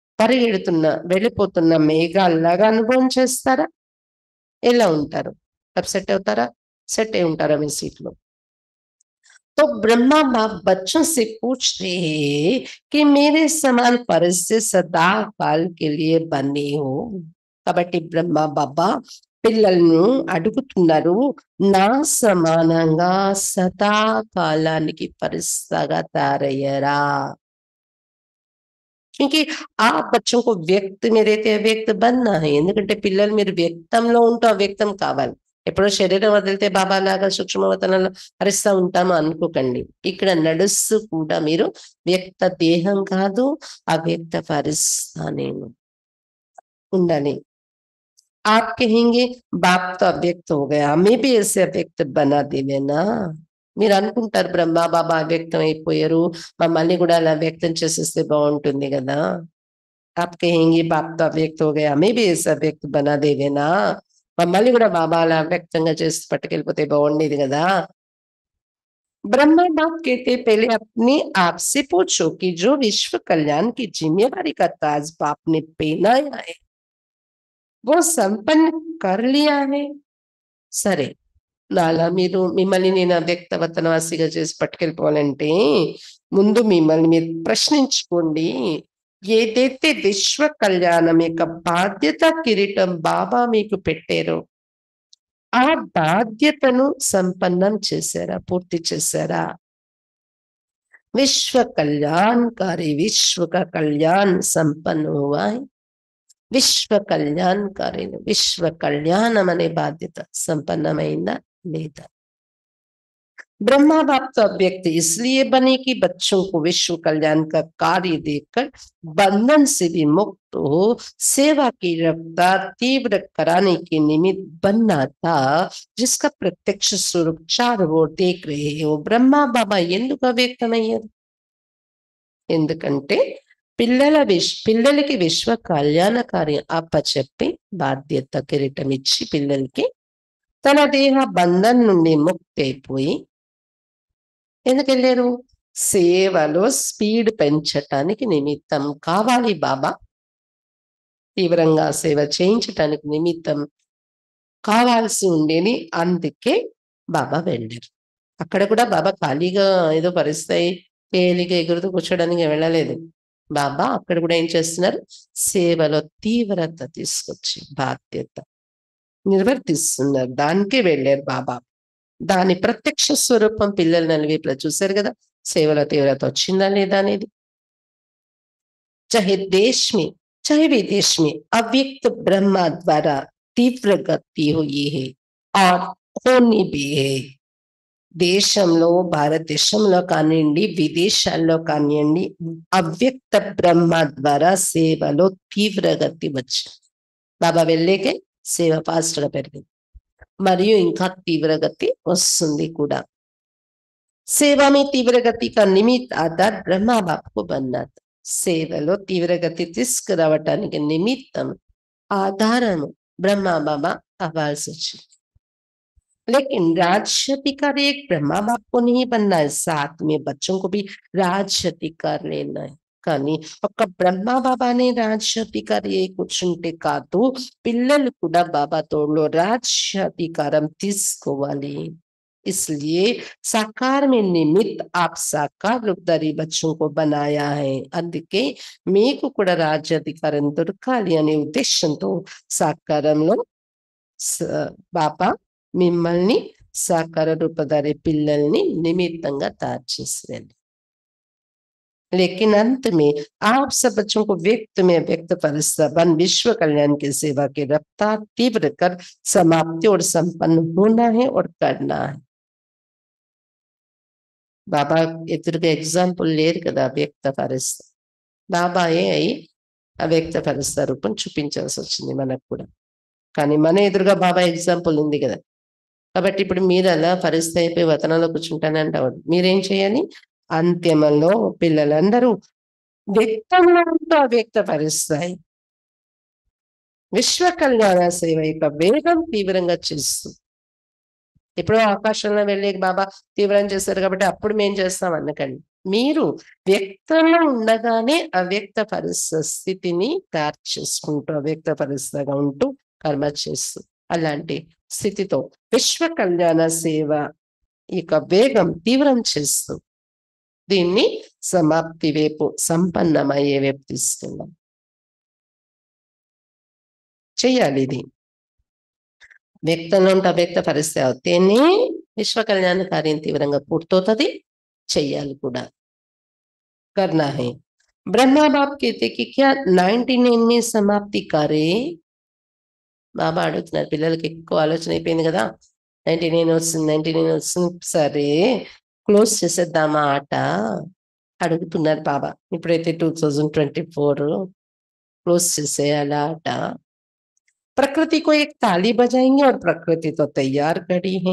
వెళ్ళిపోతున్న మేఘాల్లాగా అనుభవం చేస్తారా ఎలా ఉంటారు अब सेट అవుతారా? సెట్ అయి ఉంటారా మీ సీట్లో? तो ब्रह्मा बाप बच्चों से पूछ रहे हैं कि मेरे समान परिस्थिति सदा काल के लिए बने हो కాబట్టి బ్రహ్మ బాబా పిల్లలను అడుగుతున్నారు నా సమానంగా సదా కాలానికి పరిస్థితిగా తయారయ్యారా क्योंकि आप बच्चों को व्यक्त में रहते अव्यक्त बनना है ఎందుకంటే పిల్లలు మీరు వ్యక్తంలో ఉంటూ అవ్యక్తం కావాలి ఎప్పుడో శరీరం వదిలితే బాబా లాగా సూక్ష్మవతనంలో హరిస్తా ఉంటాము అనుకోకండి ఇక్కడ నడుస్తూ కూడా మీరు వ్యక్త దేహం కాదు అవ్యక్త పరిస్థిత నేను ఉండాలి आप कहेंगे बाप तो अव्यक्त हो गया हमें भी ऐसे अव्यक्त बना देवे ना మీరు అనుకుంటారు బ్రహ్మ బాబా అవ్యక్తం అయిపోయారు మమ్మల్ని కూడా అలా వ్యక్తం చేసేస్తే బాగుంటుంది కదా आप कहेंगे बाप तो अव्यक्त हो गया हमें भी ऐसा व्यक्त बना देवे ना మమ్మల్ని కూడా బాబా అలా వ్యక్తంగా చేసి పట్టుకెళ్ళిపోతే బాగుండేది కదా ब्रह्मा बाप कहते पहले अपने आप से पूछो कि जो विश्व कल्याण की जिम्मेवारी का ताज बाप ने पहनाया है वो संपन्न कर लिया है సరే నాలా మీరు మిమ్మల్ని నేను అవ్యక్తవతనవాసిగా చేసి పట్టుకెళ్ళిపోవాలంటే ముందు మిమ్మల్ని మీరు ప్రశ్నించుకోండి ఏదైతే విశ్వ కళ్యాణం యొక్క బాధ్యత కిరీటం బాబా మీకు పెట్టారో ఆ బాధ్యతను సంపన్నం చేశారా పూర్తి చేశారా విశ్వ కళ్యాణకారి విశ్వ का कल्याण संपन्न हुआ है విశ్వ కళ్యాణకారి విశ్వ కళ్యాణం అనే బాధ్యత సంపన్నమైందా లేదా ब्रह्मा बाप तो अव्यक्त इसलिए बने कि बच्चों को विश्व कल्याण का कार्य देकर बंधन से भी मुक्त हो सेवा की रफ्तार तीव्र कराने के निमित्त बनना था जिसका प्रत्यक्ष स्वरूप चार वो देख रहे हो ब्रह्मा बाबा ఎందుకు అవ్యక్తమయ్యారు ఎందుకంటే పిల్లలకి విశ్వ కళ్యాణ కార్యం అప్పచెప్పి బాధ్యత కిరీటం ఇచ్చి పిల్లలకి తన దేహ బంధం నుండి ముక్తి అయిపోయి ఎందుకు వెళ్ళారు సేవలో స్పీడ్ పెంచటానికి నిమిత్తం కావాలి బాబా తీవ్రంగా సేవ చేయించటానికి నిమిత్తం కావాల్సి ఉండేది అందుకే బాబా వెళ్ళారు అక్కడ కూడా బాబా ఖాళీగా ఏదో పరిస్థితి తేలిగా ఎగురుతూ కూర్చోడానికి వెళ్ళలేదు బాబా అక్కడ కూడా ఏం చేస్తున్నారు సేవలో తీవ్రత తీసుకొచ్చి బాధ్యత నిర్వర్తిస్తున్నారు దానికే వెళ్ళారు బాబా దాని ప్రత్యక్ష స్వరూపం పిల్లలు నలువైపులా చూశారు కదా సేవల తీవ్రత వచ్చిందా లేదా అనేది चाहे देश में चाहे विदेश में अव्यक्त ब्रह्मा द्वारा तीव्र गति हुई है और होनी भी है దేశంలో భారతదేశంలో కానివ్వండి విదేశాల్లో కానివ్వండి అవ్యక్త బ్రహ్మ ద్వారా సేవలో తీవ్రగతి వచ్చింది బాబా వెళ్ళేకే సేవ ఫాస్ట్ గా పెరిగింది మరియు ఇంకా తీవ్రగతి వస్తుంది కూడా సేవా में तीव्रगति का निमित्त आधार ब्रह्मा बाप को बनना था సేవలో తీవ్రగతి తీసుకురావటానికి నిమిత్తం ఆధారము బ్రహ్మ బాబా అవ్వాల్సి వచ్చింది लेकिन राज्य अधिकार एक ब्रह्मा बाप को नहीं बनना है साथ में बच्चों को भी राज्य अधिकार लेना है కానీ ఒక బ్రహ్మ బాబానే రాజ్యాధికారి కూర్చుంటే కాదు పిల్లలు కూడా బాబా తోడులో రాజ్యాధికారం తీసుకోవాలి इसलिए साकार में निमित्त आप साकार रूपधारी बच्चों को बनाया है అందుకే మీకు కూడా రాజ్యాధికారం దొరకాలి అనే ఉద్దేశంతో సాకారంలో బాబా మిమ్మల్ని సాకార రూపధారి పిల్లల్ని నిమిత్తంగా తయారు చేసేది लेकिन अंत में आप सब बच्चों को व्यक्त में व्यक्त परिस्थिति बन विश्व कल्याण की सेवा की रफ्तार तीव्र कर समाप्ति और संपन्न होना है और करना है బాబా ఎదురుగా ఎగ్జాంపుల్ లేరు కదా అవ్యక్త పరిస్థితి బాబాయే అయి అవ్యక్త పరిస్థితి రూపం చూపించాల్సి వచ్చింది మనకు కూడా కానీ మన ఎదురుగా బాబా ఎగ్జాంపుల్ ఉంది కదా కాబట్టి ఇప్పుడు మీరు అలా పరిస్థితి అయిపోయి వతనంలో కూర్చుంటానంటే మీరేం చేయాలి అంత్యమంలో పిల్లలందరూ వ్యక్తంగా ఉంటూ అవ్యక్త పరిస్థితి విశ్వ కళ్యాణ సేవ యొక్క వేగం తీవ్రంగా చేస్తుంది ఎప్పుడో ఆకాశంలో వెళ్ళే బాబా తీవ్రం చేస్తారు కాబట్టి అప్పుడు మేం చేస్తాం అనకండి మీరు వ్యక్తంలో ఉండగానే అవ్యక్త పరిస్థితిని తయారు చేసుకుంటూ అవ్యక్త పరిస్థితిగా ఉంటూ కర్మ చేస్తూ అలాంటి స్థితితో విశ్వ కళ్యాణ సేవ ఇక వేగం తీవ్రం చేస్తూ దీన్ని సమాప్తి వైపు సంపన్నమయ్యే వైపు తీసుకెళ్ళాం. చెయ్యాలి ఇది. వ్యక్తంలో ఉంటే అవ్యక్త పరిస్థితి అవుతేనే విశ్వ కళ్యాణ కార్యం తీవ్రంగా పూర్తవుతుంది. చెయ్యాలి కూడా. करना है। ब्रह्मा बाप कहते कि क्या 99 में समाप्ति करे? బాబా అడుగుతున్నారు. పిల్లలకి ఎక్కువ ఆలోచన అయిపోయింది కదా, 99 వస్తుంది, 99 వస్తుంది, సరే క్లోజ్ చేసేద్దామా ఆట అడుగుతున్నారు బాబా. ఇప్పుడైతే 2024 क्लोज చేసేయాలా ఆట. प्रकृति को एक ताली बजाएंगे और प्रकृति तो तैयार खड़ी है.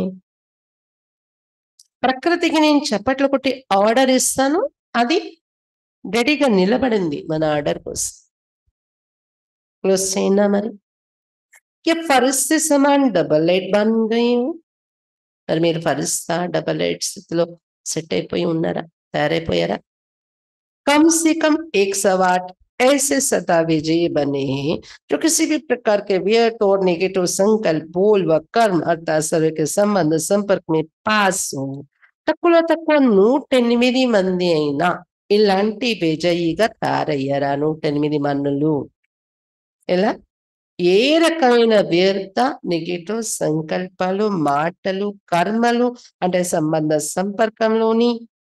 ప్రకృతికి నేను చప్పట్లు కొట్టి ఆర్డర్ ఇస్తాను, అది రెడీగా నిలబడింది మన ఆర్డర్ కోసం. క్లోజ్ చేయనా మరి? ये फरिश्ते समान डबल लाइट बन गई हूँ. మరి మీరు ఫరిస్తా డబల్ లైట్ స్థితిలో సెట్ అయిపోయి ఉన్నారా, తయారైపోయారా? कम से कम 108 ऐसे सदा विजयी बने हैं जो किसी भी प्रकार के व्यर्थ और नेगेटिव संकल्प, बोल व कर्म अर्थात सर्व के संबंध संपर्क में पास हो. తక్కువ 108 మంది అయినా ఇలాంటి విజయిగా తయారయ్యారా? 108 మన్నులు. ఎలా? ఏ రకమైన వ్యర్థ నెగటివ్ సంకల్పాలు, మాటలు, కర్మలు అంటే సంబంధ సంపర్కంలోని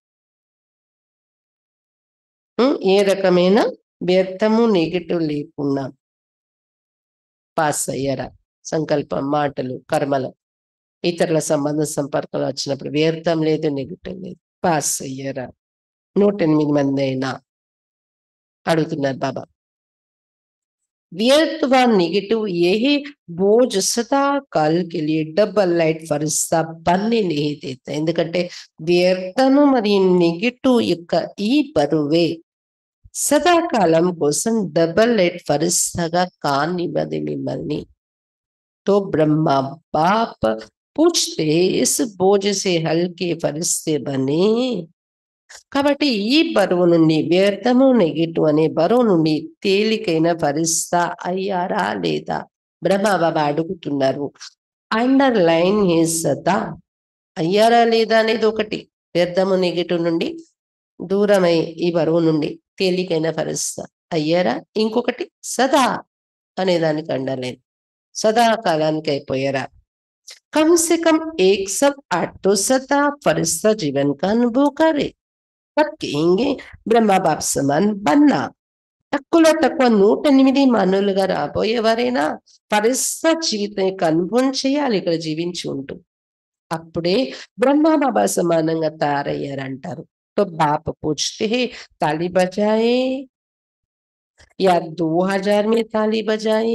ఏ రకమైన వ్యర్థము నెగటివ్ లేకుండా పాస్ అయ్యారా? సంకల్పం, మాటలు, కర్మలు, ఇతరుల సంబంధ సంపర్కాలు వచ్చినప్పుడు వ్యర్థం లేదు, నెగటివ్ లేదు, పాస్ అయ్యారా? 108 మంది అయినా అడుగుతున్నారు బాబా. व्यर्थ व नेगेटिव यही बोझ सदा काल के लिए डबल लाइट फरिश्ता बनने नहीं देता. ఎందుకంటే వ్యర్థము మరియు నెగటివ్ యొక్క ఈ బరువే సదాకాలం కోసం డబల్ లైట్ ఫరిస్తాగా కానివ్వదు మిమ్మల్ని. तो ब्रह्मा बाप पूछते इस बोझ से हल्के फरिश्ते बने. కాబట్టి ఈ బరువు నుండి, వ్యర్థము నెగిటివ్ అనే బరువు నుండి తేలికైన ఫరిస్తా అయ్యారా లేదా? బ్రహ్మ బాబా అడుగుతున్నారు. అండర్లైన్ సదా అయ్యారా లేదా అనేది ఒకటి, వ్యర్థము నెగిటివ్ నుండి దూరమై ఈ బరువు నుండి తేలికైన ఫరిస్తా అయ్యారా. ఇంకొకటి సదా అనే దానికి అండర్లైన్, సదాకాలానికి అయిపోయారా. कम से कम 108 तो सदा फरिश्ता जीवन का अनुभव करे, तब कहेंगे బ్రహ్మ బాప్ సమాన్ బన్నా. తక్కువలో తక్కువ 108 మనులుగా రాబోయేవారైనా ఫరిస్తా జీవితం యొక్క అనుభవం చేయాలి ఇక్కడ జీవించి ఉంటూ. అప్పుడే బ్రహ్మ బాబా సమానంగా తయారయ్యారంటారు. तो बाप पूछते हैं ताली बजाए या 2000 में ताली बजाए,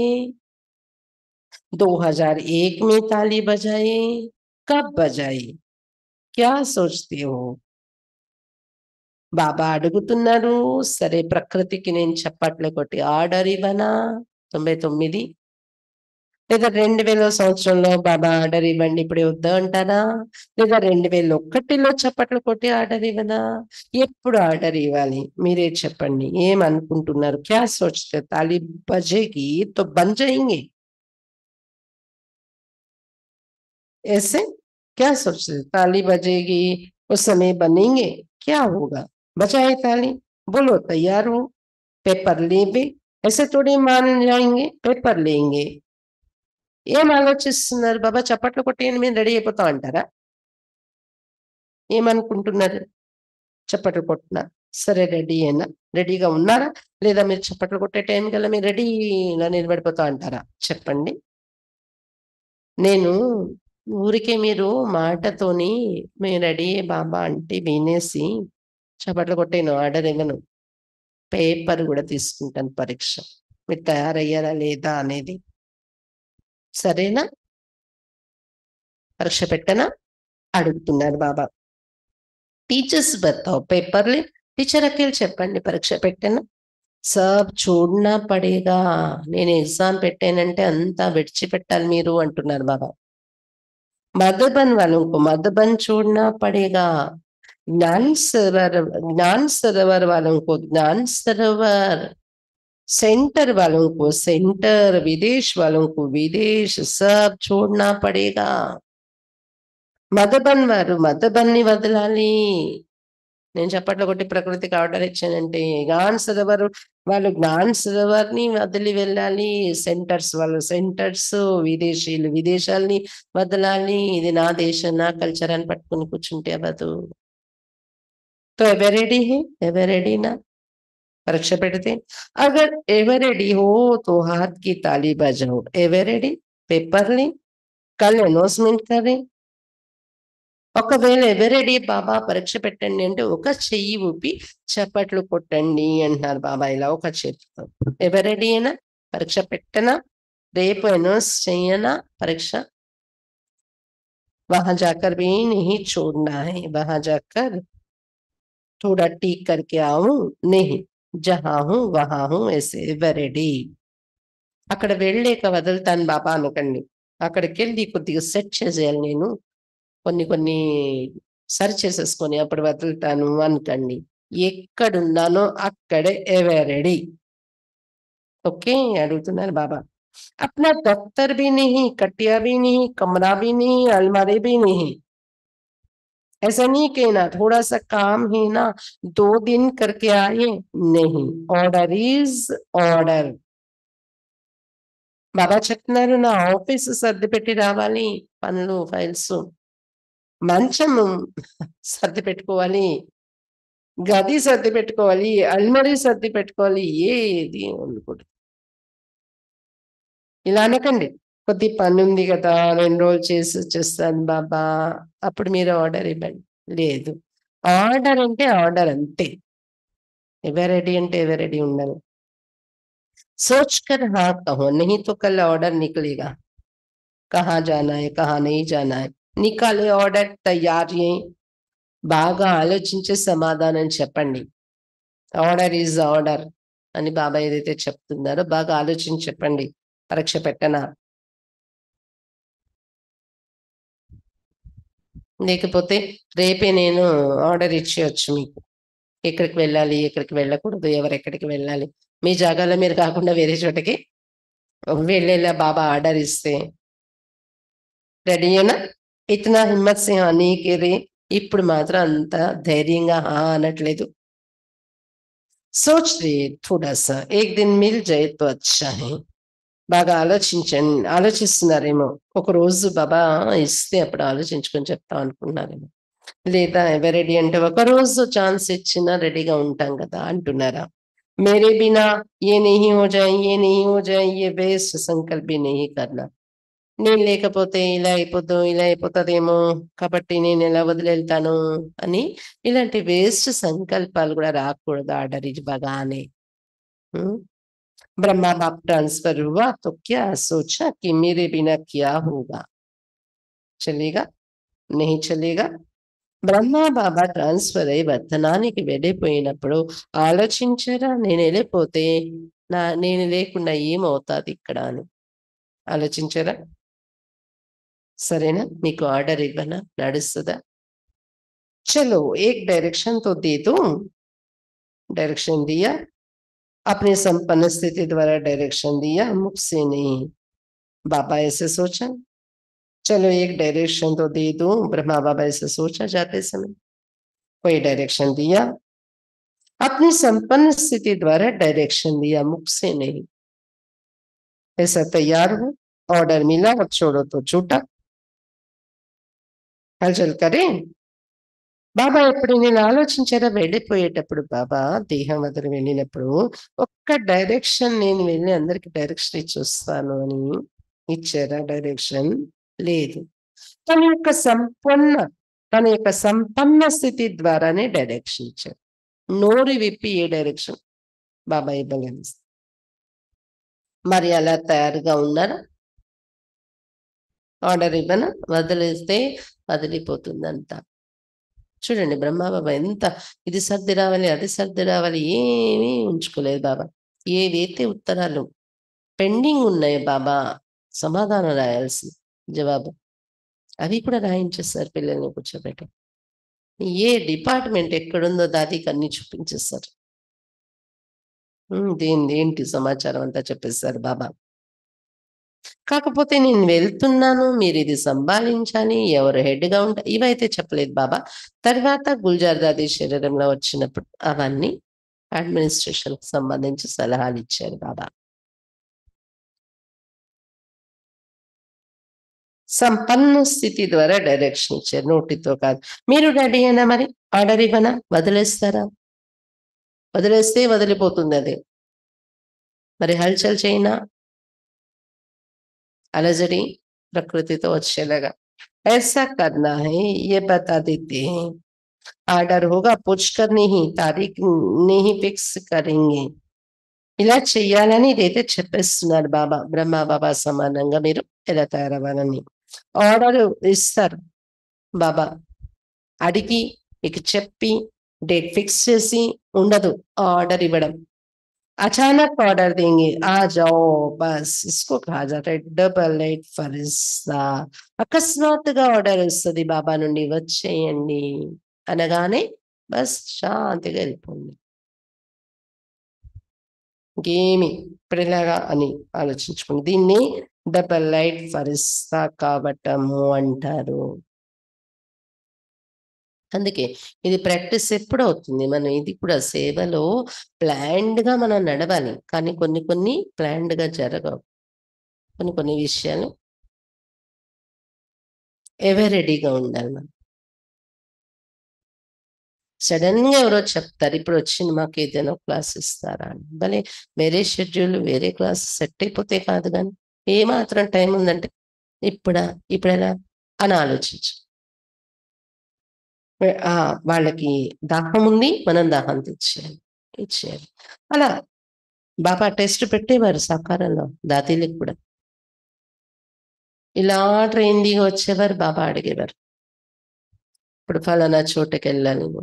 2001 में ताली बजाए, कब बजाए, क्या सोचते हो? బాబా అడుగుతున్నారు. సరే ప్రకృతికి నేను చప్పట్లు కొట్టి ఆర్డర్ ఇవ్వనా 99, లేదా 2000 సంవత్సరంలో బాబా ఆర్డర్ ఇవ్వండి ఇప్పుడే వద్దా అంటారా? లేదా 2001లో చప్పట్లు కొట్టి ఆర్డర్ ఇవ్వనా? ఎప్పుడు ఆర్డర్ ఇవ్వాలి మీరే చెప్పండి. ఏమనుకుంటున్నారు? క్యా సోచతే? తాలి బజేగి తో బన్ జాయేంగే. ऐसे क्या सोचते? ताली बजेगी उस समय बनेंगे, क्या होगा? बजाए ताली, बोलो तैयार हो, पेपर ले भी ऐसे थोड़ी मान जाएंगे, पेपर लेंगे. ఏం ఆలోచిస్తున్నారు? బాబా చప్పట్లు కొట్టేయండి మేము రెడీ అయిపోతాం అంటారా? ఏమనుకుంటున్నారు? చప్పట్లు కొట్టినా సరే రెడీ అయినా, రెడీగా ఉన్నారా? లేదా మీరు చప్పట్లు కొట్టే టైం కల్లా మీరు రెడీగా నిలబడిపోతా అంటారా? చెప్పండి. నేను ఊరికే మీరు మాటతోని మేము రెడీ బాబా అంటే వినేసి చప్పట్లు కొట్టేను, ఆర్డర్ ఇవ్వను. పేపర్ కూడా తీసుకుంటాను పరీక్ష, మీరు తయారయ్యారా లేదా అనేది. సరేనా? పరీక్ష పెట్టనా అడుగుతున్నారు బాబా. టీచర్స్ బతాओ పేపర్ లే, టీచర్ అకేలు చెప్పండి పరీక్ష పెట్టనా. సబ్ చూడనా పడేగా, నేను ఎగ్జామ్ పెట్టానంటే అంతా విడిచిపెట్టాలి మీరు అంటున్నారు బాబా. मधुबन वालों को मधुबन छोड़ना पड़ेगा, ज्ञान सरोवर वालों को ज्ञान सरोवर सेंटर वालों को सेंटर, विदेश वालों को विदेश, सब छोड़ना पड़ेगा. మధుబన్ వారు మధుబన్ని వదలాలి. నేను చప్పట్లు కొట్టి ప్రకృతికి ఆర్డర్ ఇచ్చానంటే జ్ఞాన్ సరోవర్ వాళ్ళు జ్ఞాన్ సరోవర్ని వదిలి వెళ్ళాలి. సెంటర్స్ వాళ్ళు సెంటర్స్, విదేశీయులు విదేశాలని వదలాలి. ఇది నా దేశం, నా కల్చర్ అని పట్టుకుని కూర్చుంటే అవ్వదు. तो एवर रेडी है, एवर रेडी ना परीक्षा పెడితే अगर एवर रेडी हो तो हाथ की ताली बजाओ. एवर रेडी पेपर लें, कल అనౌన్స్మెంట్ करें. ఒకవేళ ఎవరెడీ బాబా పరీక్ష పెట్టండి అంటే ఒక చెయ్యి ఊపి చప్పట్లు కొట్టండి అంటున్నారు బాబా. ఇలా ఒక చేతితో ఎవరెడీ అయినా పరీక్ష పెట్టనా, రేపు అనౌన్స్ చెయ్యనా పరీక్ష. वहां जाकर भी नहीं छोड़ना है, वहां जाकर थोड़ा टीक करके आऊं नहीं, जहां हूं वहां हूं ऐसे ఎవరెడీ. అక్కడ వెళ్ళాక వదులుతాను బాబా అనకండి. అక్కడికి వెళ్ళి కొద్దిగా సెట్ చేసేయాలి నేను, కొన్ని కొన్ని సరి చేసేసుకొని అప్పుడు వదులుతాను అనకండి. ఎక్కడున్నానో అక్కడే ఎవరెడీ. ఓకే అడుగుతున్నారు బాబా. अपना दफ्तर भी नहीं, कटिया भी नहीं, कमरा भी नहीं, अलमारी भी नहीं. ऐसा नहीं कहना थोड़ा सा काम है ना 2 दिन करके आए. नहीं, ऑर्डर इज ऑर्डर. బాబా చెప్తున్నారు నా ఆఫీస్ సర్ది పెట్టి రావాలి, పనులు ఫైల్స్, మంచము సర్ది పెట్టుకోవాలి, గది సర్ది పెట్టుకోవాలి, అల్మరీ సర్ది పెట్టుకోవాలి. ఏది ఉండకూడదు. ఇలా అనకండి కొద్ది పని ఉంది కదా 2 రోజులు చేసి వచ్చేస్తాను బాబా, అప్పుడు మీరు ఆర్డర్ ఇవ్వండి. లేదు, ఆర్డర్ అంటే ఆర్డర్ అంతే. ఎవరెడీ అంటే ఎవరెడీ ఉండాలి. सोच कर हाँ कहो, नहीं तो कल ऑर्डर निकलेगा. कहाँ जाना है, कहाँ नहीं जाना है, निकाले ऑर्डर तैयारी. బాగా ఆలోచించే సమాధానం చెప్పండి. ఆర్డర్ ఈజ్ ఆర్డర్ అని బాబా ఏదైతే చెప్తున్నారో బాగా ఆలోచించి చెప్పండి. పరీక్ష పెట్టనా, లేకపోతే రేపే నేను ఆర్డర్ ఇచ్చేయచ్చు మీకు. ఎక్కడికి వెళ్ళాలి, ఎక్కడికి వెళ్ళకూడదు, ఎవరెక్కడికి వెళ్ళాలి, మీ జాగాలో మీరు కాకుండా వేరే చోటకి వెళ్ళేలా బాబా ఆర్డర్ ఇస్తే రెడీయేనా? ఇతనా హిమ్మత్ సే హానీ కే రే. ఇప్పుడు మాత్రం అంత ధైర్యంగా అనట్లేదు. సోచ్ రే థోడా సా ఏక్ దిన్ మిల్ జాయే తో అచ్చా హై. బాగా ఆలోచిస్తున్నారేమో. ఒక రోజు బాబా ఇస్తే అప్పుడు ఆలోచించుకొని చెప్తాం అనుకుంటున్నారేమో. లేదా ఎవరెడీ అంటే ఒక రోజు ఛాన్స్ ఇచ్చినా రెడీగా ఉంటాం కదా అంటున్నారా? मेरे बिना ये नहीं हो जाए, ये नहीं हो जाए, ये वेस्ट संकल्प भी नहीं करना. నేను లేకపోతే ఇలా అయిపోతుందేమో కాబట్టి నేను ఎలా వదిలేళ్తాను అని ఇలాంటి వేస్ట్ సంకల్పాలు కూడా రాకూడదు ఆర్డర్ ఇవ్వగానే. ब्रह्मा बाप ट्रांसफर हुआ तो क्या सोचा कि मेरे बिना क्या होगा, चलेगा नहीं चलेगा. బ్రహ్మ బాబా ట్రాన్స్ఫర్ అయి వర్ధనానికి వెళ్ళిపోయినప్పుడు ఆలోచించారా నేను వెళ్ళిపోతే నేను లేకుండా ఏమవుతాది ఇక్కడ అని ఆలోచించారా? సరేనా, మీకు ఆర్డర్ ఇవ్వనా, నడుస్తుందా? చలో ఏక్ డైరెక్షన్ తో దే దో. डायरेक्शन दिया, अपने संपन्न स्थिति द्वारा डायरेक्शन दिया, मुख से नहीं. बाबा ऐसे सोचा. चलो एक डायरेक्शन तो दे दो. ब्रह्मा बाबा ऐसे सोचा जाते समय. कोई डायरेक्शन दिया, अपनी संपन्न स्थिति द्वारा डायरेक्शन दिया, मुख से नहीं. ऐसा तैयार हो, ऑर्डर मिला, अब छोड़ो तो छूटा. हलचल करें. బాబా ఎప్పుడు నేను ఆలోచించారా వెళ్ళిపోయేటప్పుడు బాబా దేహం వదిలి వెళ్ళినప్పుడు ఒక్క డైరెక్షన్ నేను వెళ్ళి అందరికి డైరెక్షన్ ఇచ్చి వస్తాను అని ఇచ్చారా? డైరెక్షన్ లేదు. తన యొక్క సంపన్న స్థితి ద్వారానే డైరెక్షన్ ఇచ్చారు. నోరు విప్పి ఏ డైరెక్షన్ బాబా ఇవ్వలేదు. మరి అలా తయారుగా ఉన్నారా? ఆర్డర్ ఇవ్వనా, వదిలేస్తే వదిలిపోతుందంతా. చూడండి బ్రహ్మ బాబా ఎంత ఇది సర్ది రావాలి, అది సర్ది రావాలి, ఏమీ ఉంచుకోలేదు బాబా. ఏవైతే ఉత్తరాలు పెండింగ్ ఉన్నాయో బాబా సమాధానం రాయాల్సి జవాబు అవి కూడా రాయించేస్తారు. పిల్లల్ని కూర్చోబెట్టి ఏ డిపార్ట్మెంట్ ఎక్కడుందో దానికి అన్ని చూపించేస్తారు. ఏంటి సమాచారం అంతా చెప్పేశారు బాబా. కాకపోతే నేను వెళ్తున్నాను, మీరిది సంభాళించాలి, ఎవరు హెడ్‌గా ఇవైతే చెప్పలేదు బాబా. తర్వాత గుల్జార్ దాది శరీరంలో వచ్చినప్పుడు అవన్నీ అడ్మినిస్ట్రేషన్‌కి సంబంధించి సలహాలిచ్చారు బాబా. సంపన్న స్థితి ద్వారా డైరెక్షన్ ఇచ్చారు. నోటితో కాదు. మీరు డాడీయేనా మరి? ఆర్డర్ ఇవ్వనా? వదిలేస్తారా? వదిలేస్తే వదిలిపోతుందది. మరి హల్చల్ చేయనా? అలజడి ప్రకృతితో వచ్చేలాగా. ऐसा करना है, ये बता देते हैं. ఆర్డర్ होगा पूछकर नहीं, तारीख नहीं ఫిక్స్ करेंगे. ఇలా చెయ్యాలని ఇదైతే చెప్పేస్తున్నారు బాబా. బ్రహ్మ బాబా సమానంగా మీరు ఎలా తయారవ్వాలని. ఆర్డర్ ఇస్తారు బాబా. అడిగి మీకు చెప్పి డేట్ ఫిక్స్ చేసి ఉండదు ఆర్డర్ ఇవ్వడం. అచానక్ ఆర్డర్ देंगे, आ जाओ बस इसको कहा जाता है डबल एट फरिश्ता. అకస్మాత్తుగా ఆర్డర్ వస్తది బాబా నుండి, వచ్చేయండి అనగానే బస్ శాంతిగా వెళ్ళిపోండి. ఇంకేమి ఇప్పుడెలాగా అని ఆలోచించుకోండి. దీన్ని డబల్ లైట్ ఫరిస్తా కావటము అంటారు. అందుకే ఇది ప్రాక్టీస్ ఎప్పుడవుతుంది? మనం ఇది కూడా సేవలో ప్లాన్డ్‌గా మనం నడవాలి. కానీ కొన్ని కొన్ని ప్లాన్డ్‌గా జరగవు. కొన్ని కొన్ని విషయాలు ఎవర్ రెడీగా ఉండాలి మనం. సడెన్‌గా ఎవరో చెప్తారు, "ఇప్పుడొచ్చింది మాకు ఏదైనా క్లాస్ ఇస్తారా" అని. భలే వేరే షెడ్యూల్, వేరే క్లాస్ సెట్ అయిపోతే కాదు గానీ, ఏమాత్రం టైం ఉందంటే, ఇప్పుడా? ఇప్పుడెలా? అని ఆలోచించు. వాళ్ళకి దాహం ఉంది, మనం దాహం తెచ్చేయాలి. ఇచ్చేయాలి. అలా బాబా టెస్ట్ పెట్టేవారు సాకారంలో దాదీలకు కూడా. ఇలా ట్రైన్‌గా వచ్చేవారు, బాబా అడిగేవారు. ఇప్పుడు ఫలానా చోటకెళ్ళాలి నువ్వు.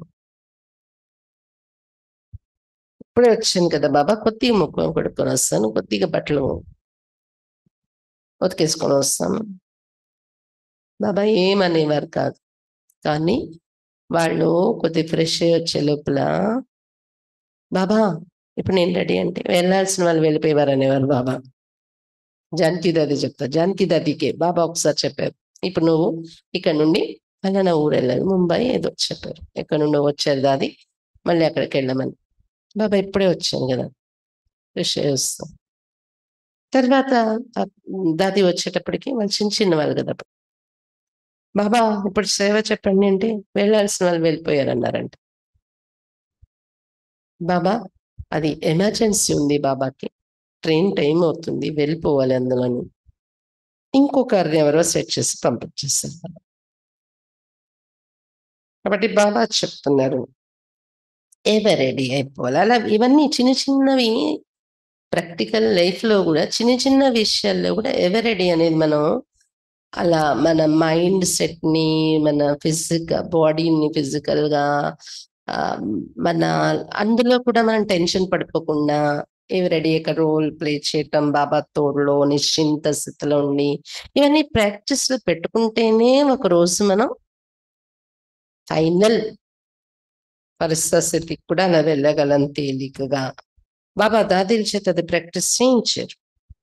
ఇప్పుడే వచ్చాను కదా బాబా! కొద్దిగా ముఖం కడుక్కొనొస్తాను. కొద్దిగా బట్టలు ఉతికేసుకొనొస్తాను. బాబా ఏమనేవారు కాదు. కానీ వాళ్ళు కొద్దిగా ఫ్రెష్ అయ్యి వచ్చే లోపల, బాబా ఇప్పుడు నేను రెడీ అంటే, వెళ్ళాల్సిన వాళ్ళు వెళ్ళిపోయేవారనేవారు బాబా. జానకి దాది చెప్తారు. జానకి దాదీకే బాబా ఒకసారి చెప్పారు. ఇప్పుడు నువ్వు ఇక్కడ నుండి ఫలానా ఊరెళ్ళాలి. ముంబై ఏదో చెప్పారు. ఎక్కడి నుండో వచ్చారు దాది. మళ్ళీ అక్కడికెళ్ళమని. బాబా ఇప్పుడే వచ్చాను గదా! ఫ్రెష్ అయ్యి వస్తా. తర్వాత దాది వచ్చేటప్పటికి వాళ్ళు చిన్న చిన్నవాళ్ళు గదా! బాబా ఇప్పుడు సేవ చెప్పండి అంటే, వెళ్ళాల్సిన వాళ్ళు వెళ్ళిపోయారన్నారంట. బాబా అది ఎమర్జెన్సీ ఉంది బాబాకి. ట్రైన్ టైమ్ అవుతుంది. వెళ్ళిపోవాలి అందులోని. ఇంకొకరిని ఎవరో సెట్ చేసి పంపించేసారు బాబా. కాబట్టి బాబా చెప్తున్నారు, ఎవర్ రెడీ అయిపోవాలి. అలా ఇవన్నీ చిన్న చిన్నవి ప్రాక్టికల్ లైఫ్‌లో గూడా చిన్న చిన్న విషయాల్లో గూడా ఎవర్ రెడీ అనేది మనం అలా మన మైండ్ సెట్‌ని, మన బాడీని ఫిజికల్‌గా ఆహ్, మన అందులో కూడా మనం టెన్షన్ పడిపోకుండా ఎవర్ రెడీ అయ్యాక రోల్ ప్లే చేయటం, బాబా తోడులో నిశ్చింత స్థితిలో ఉండి, ఇవన్నీ ప్రాక్టీస్‌లో పెట్టుకుంటేనే ఒకరోజు మనం ఫైనల్ పరిస్థితికి కూడా అలా వెళ్ళగలం తేలికగా. బాబా దాదీల చేత అది ప్రాక్టీస్ చేయించారు.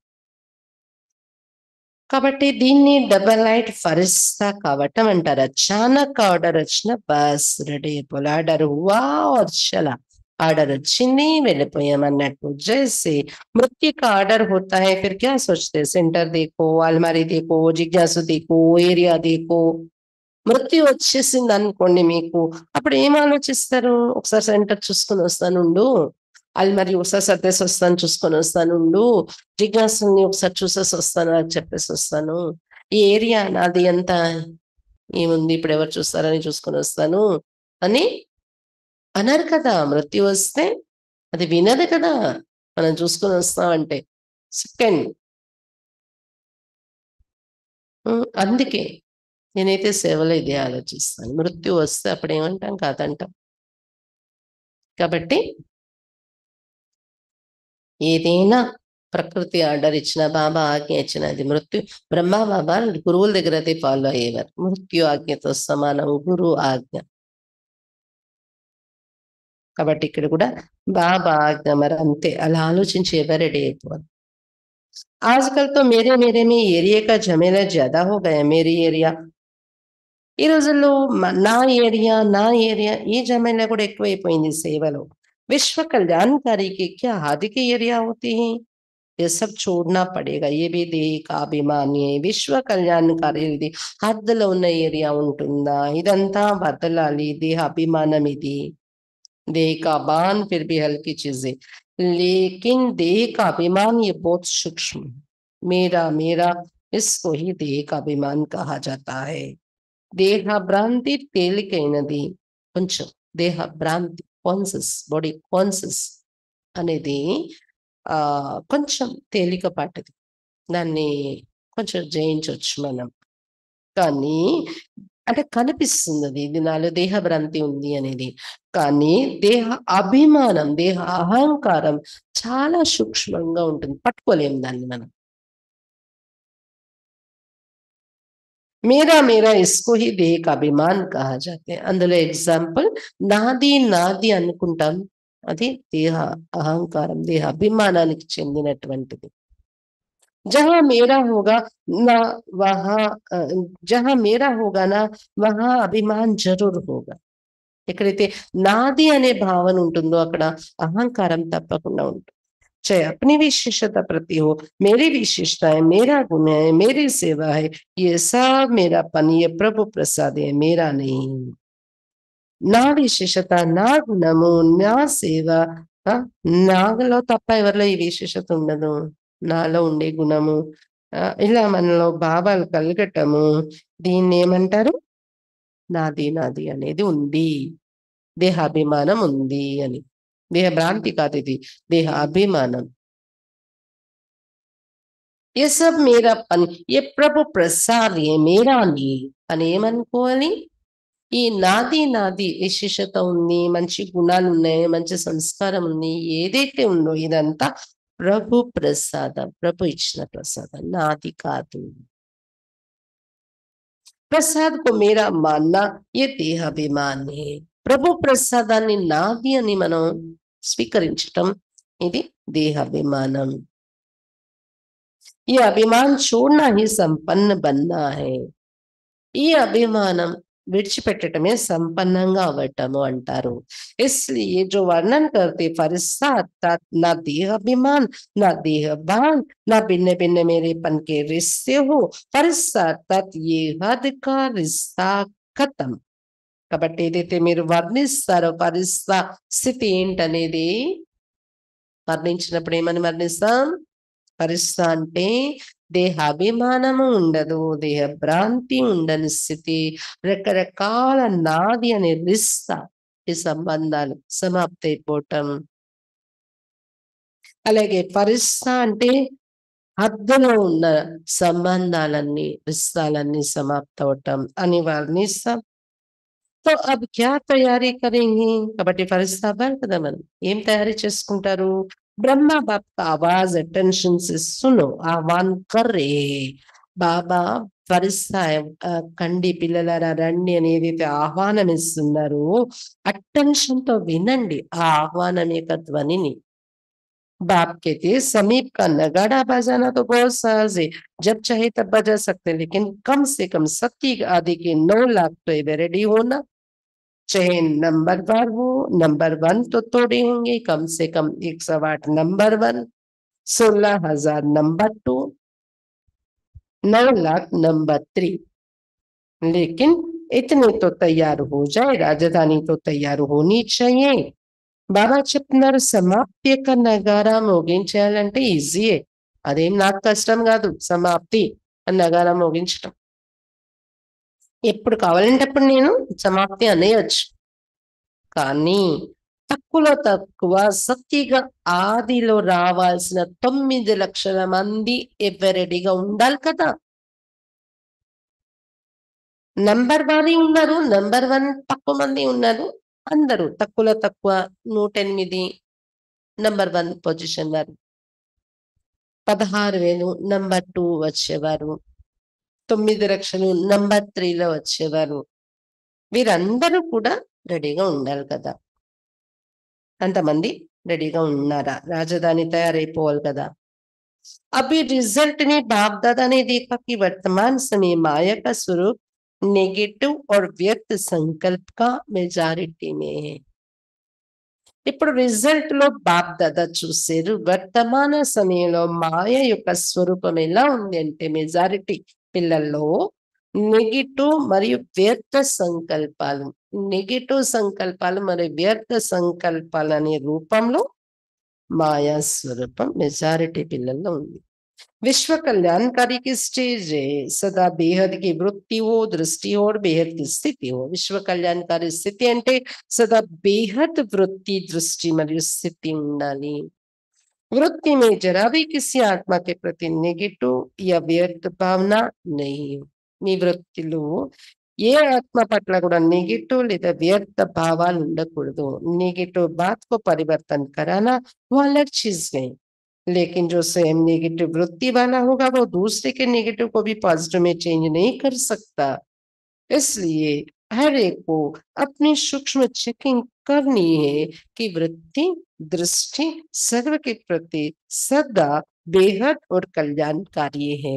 కాబట్టి దీన్ని డబల్ లైట్ ఫరిస్తా కావటం అంటారు. అచానక్ ఆర్డర్ వచ్చిన బస్ రెడీ అయిపోవాలి. ఆర్డర్ హువా ఔర్ చలా. ఆర్డర్ వచ్చింది వెళ్ళిపోయాం అన్నట్టు. జైసే मृत्यु का ऑर्डर होता है फिर क्या सोचते हैं? सेंटर देखो, अलमारी देखो, जिज्ञासु देखो, ఏరియా देखो. మృత్యు వచ్చేసిందనుకోండి మీకు, అప్పుడు ఏం ఆలోచిస్తారు? ఒకసారి సెంటర్ చూసుకొని వస్తానుండు. అల్మారి ఒకసారి సర్దేసొస్తాను, చూసుకొనొస్తానుండు. జిజ్ఞాసుని ఒకసారి చూసేసొస్తాను అని చెప్పేసొస్తాను. ఈ ఏరియా నాది అంతా ఏముంది ఇప్పుడెవరు చూస్తారని చూసుకొనొస్తాను అని అనరు కదా! మృత్యు వస్తే అది వినదు కదా! మనం చూసుకొనొస్తామంటే. సెకండ్ అందుకే నేనైతే సేవలో ఇదే ఆలోచిస్తాను. మృత్యు వస్తే అప్పుడేమంటాం? కాదంటాం. కాబట్టి ఏదైనా ప్రకృతి ఆర్డర్ ఇచ్చినా, బాబా ఆజ్ఞ ఇచ్చినా అది మృత్యు బ్రహ్మ బాబా గురువుల దగ్గర అయితే ఫాలో అయ్యేవారు. మృత్యు ఆజ్ఞతో సమానం గురువు ఆజ్ఞ. కాబట్టి ఇక్కడ కూడా బాబా ఆజ్ఞ మరి అంతే. అలా ఆలోచించి ఎవరు రెడీ అయిపోవాలి. आजकल तो मेरे में एरिया का झमेला ज्यादा हो गया मेरी एरिया ఈ రోజుల్లో నా ఏరియా ఈ జమానా కూడా ఎక్కువైపోయింది సేవలో विश्व कल्याणकारी की क्या आदि की एरिया होती है ये सब छोड़ना पड़ेगा ये भी देह का అభిమాని విశ్వ కళ్యాణకారి ఇది హద్దులో ఉన్న ఏరియా ఉంటుందా ఇదంతా బదలాలి దేహ అభిమానం ఇది देह का अभिमान फिर भी हल्की चीजें लेकिन देह का अभिमान ये बहुत सूक्ष्म है मेरा मेरा इसको ही देह का अभिमान कहा जाता है దేహ భ్రాంతి తేలికైనది కొంచెం దేహ భ్రాంతి కాన్సస్ బాడీ కాన్సస్ అనేది కొంచెం తేలికపాటిది దాన్ని కొంచెం జయించవచ్చు మనం కానీ అంటే కనిపిస్తుంది అది ఇది నాలో దేహ భ్రాంతి ఉంది అనేది కానీ దేహ అభిమానం దేహ అహంకారం చాలా సూక్ష్మంగా ఉంటుంది పట్టుకోలేము దాన్ని మనం मेरा मेरा इसको ही देह का अभिमान कहा जाते हैं అందులో ఎగ్జాంపుల్ నాది అనుకుంటాం అది దేహ అహంకారం దేహ అభిమానానికి చెందినటువంటిది जहां मेरा होगा ना वहां जहां मेरा होगा ना वहां अभिमान जरूर होगा ఎక్కడైతే నాది అనే భావన ఉంటుందో అక్కడ అహంకారం తప్పకుండా ఉంటుంది चाहे अपनी विशेषता प्रति हो मेरी विशेषता है मेरा गुण है मेरी सेवा है ये सब मेरापन ये प्रभु प्रसाद है मेरा नहीं నా విశేషత నా గుణము నా సేవ నాలో తప్ప ఎవరిలో ఈ విశేషత ఉండదు నాలో ఉండే గుణము ఇలా మనలో భావాలు కలగటము దీన్ని ఏమంటారు నాది నాది అనేది ఉంది దేహాభిమానం ఉంది అని देह भ्रांति का थी देह अभिमानम ये सब मेरा पन ये प्रभु प्रसाद ये मेरा नहीं అని ఏమనుకోవాలి ఈ నాది విశేషత ఉంది మంచి గుణాలు ఉన్నాయి మంచి సంస్కారం ఉంది ఏదైతే ఉందో ఇదంతా ప్రభు ప్రసాదం ప్రభు ఇచ్చిన ప్రసాదం నాది కాదు ప్రసాద్ को मेरा मानना ये देहाभिमान है ప్రభు ప్రసాదాన్ని నాది అని మనం స్వీకరించటం ఇది దేహాభిమానం ఈ అభిమాन छोड़ना ही संपन्न बनना है ఈ అభిమానం విడిచిపెట్టడమే సంపన్నంగా అవ్వటము అంటారు इसलिए जो वर्णन करते फरिश्ता अर्थात ना देह अभिमान ना देह भान ना भिन्न भिन्न मेरेपन के रिश्ते हो फरिश्ता अर्थात ये हद का रिश्ता खत्म కాబట్టి ఏదైతే మీరు వర్ణిస్తారో పరిస్థిత స్థితి ఏంటనేది వర్ణించినప్పుడు ఏమని వర్ణిస్తాం పరిస్థిత అంటే దేహ అభిమానము ఉండదు దేహ భ్రాంతి ఉండని స్థితి రకరకాల నాది అనే రిస్తా ఈ సంబంధాలు సమాప్తి అయిపోవటం అలాగే పరిస్థిత అంటే హద్దులో ఉన్న సంబంధాలన్నీ రిస్తాలన్నీ సమాప్త అవటం అని వర్ణిస్తాం तो अब क्या तैयारी करेंगे కాబట్టి ఫరిస్తా అవ్వాలి కదా మనం ఏం తయారీ చేసుకుంటారు ब्रह्मा बाप का आवाज अटेंशन से सुनो आह्वान कर रहे బాబా ఫరిస్తా కండి పిల్లలారా రండి అని ఏదైతే ఆహ్వానం ఇస్తున్నారో అటెన్షన్ తో వినండి ఆ ఆహ్వానం యొక్క ధ్వనిని बाप कहते समीप का नगाड़ा बजाना तो बहुत सहज है जब चाहे तब बजा सकते हैं लेकिन कम से कम 7 आदि के 9 लाख तो रेडी होना चाहे नंबर बार हो नंबर 1 तो थोड़े होंगे कम से कम 108 नंबर 1 16,000 नंबर 2 9 लाख नंबर 3 लेकिन इतने तो तैयार हो जाए राजधानी तो तैयार होनी चाहिए బాబా చెప్తున్నారు సమాప్తి యొక్క నగారం మోగించాలంటే ఈజీయే అదేం నాకు కష్టం కాదు సమాప్తి అని నగారం మోగించటం ఎప్పుడు కావాలంటే అప్పుడు నేను సమాప్తి అనేయచ్చు కానీ తక్కువలో తక్కువ సత్యగా ఆదిలో రావాల్సిన 9 లక్షల మంది ఎవరెడీగా ఉండాలి కదా నంబర్ వారి ఉన్నారు నంబర్ 1 తక్కువ మంది ఉన్నారు అందరూ తక్కువలో తక్కువ 108 నంబర్ 1 పొజిషన్ వారు 16,000 నంబర్ 2 వచ్చేవారు 9 లక్షలు నంబర్ 3లో వచ్చేవారు వీరందరూ కూడా రెడీగా ఉండాలి కదా అంతమంది రెడీగా ఉన్నారా? రాజధాని తయారైపోవాలి కదా! अभी रिजल्ट ने बाप दादा ने देखा कि वर्तमान समय माया का स्वरूप नेगेटिव और व्यक्त संकल्प का मेजॉरिटी में है. ఇప్పుడు రిజల్ట్ లో బాప్ దాదా చూసారు వర్తమాన సమయంలో మాయ యొక్క స్వరూపం ఎలా ఉంది అంటే మెజారిటీ పిల్లల్లో నెగిటివ్ మరియు వ్యర్థ సంకల్పాలు, నెగిటివ్ సంకల్పాలు మరియు వ్యర్థ సంకల్పాలు అనే రూపంలో మాయా స్వరూపం మెజారిటీ పిల్లల్లో ఉంది. विश्व कल्याणकारी की स्टेज है, सदा बेहद की वृत्ति हो, दृष्टि हो और बेहद की स्थिति हो. विश्व कल्याणकारी స్థితి అంటే सदा बेहद वृत्ति दृष्टि మరియు స్థితి ఉండాలి. वृत्ति में जरा भी किसी आत्मा के प्रति नेगेटिव या व्यर्थ भावना नहीं. మీ వృత్తిలో ఏ ఆత్మ పట్ల కూడా నెగటివ్ లేదా వ్యర్థ భావాలు ఉండకూడదు. నెగటివ్ बात को परिवर्तन कराना वो अलग चीज है, लेकिन जो स्वयं नेगेटिव वृत्ति वाला होगा वो दूसरे के नेगेटिव को भी पॉजिटिव में चेंज नहीं कर सकता. इसलिए हर एक को अपनी सूक्ष्म चेकिंग करनी है कि वृत्ति दृष्टि सर्व के प्रति सदा बेहद और कल्याणकारी है.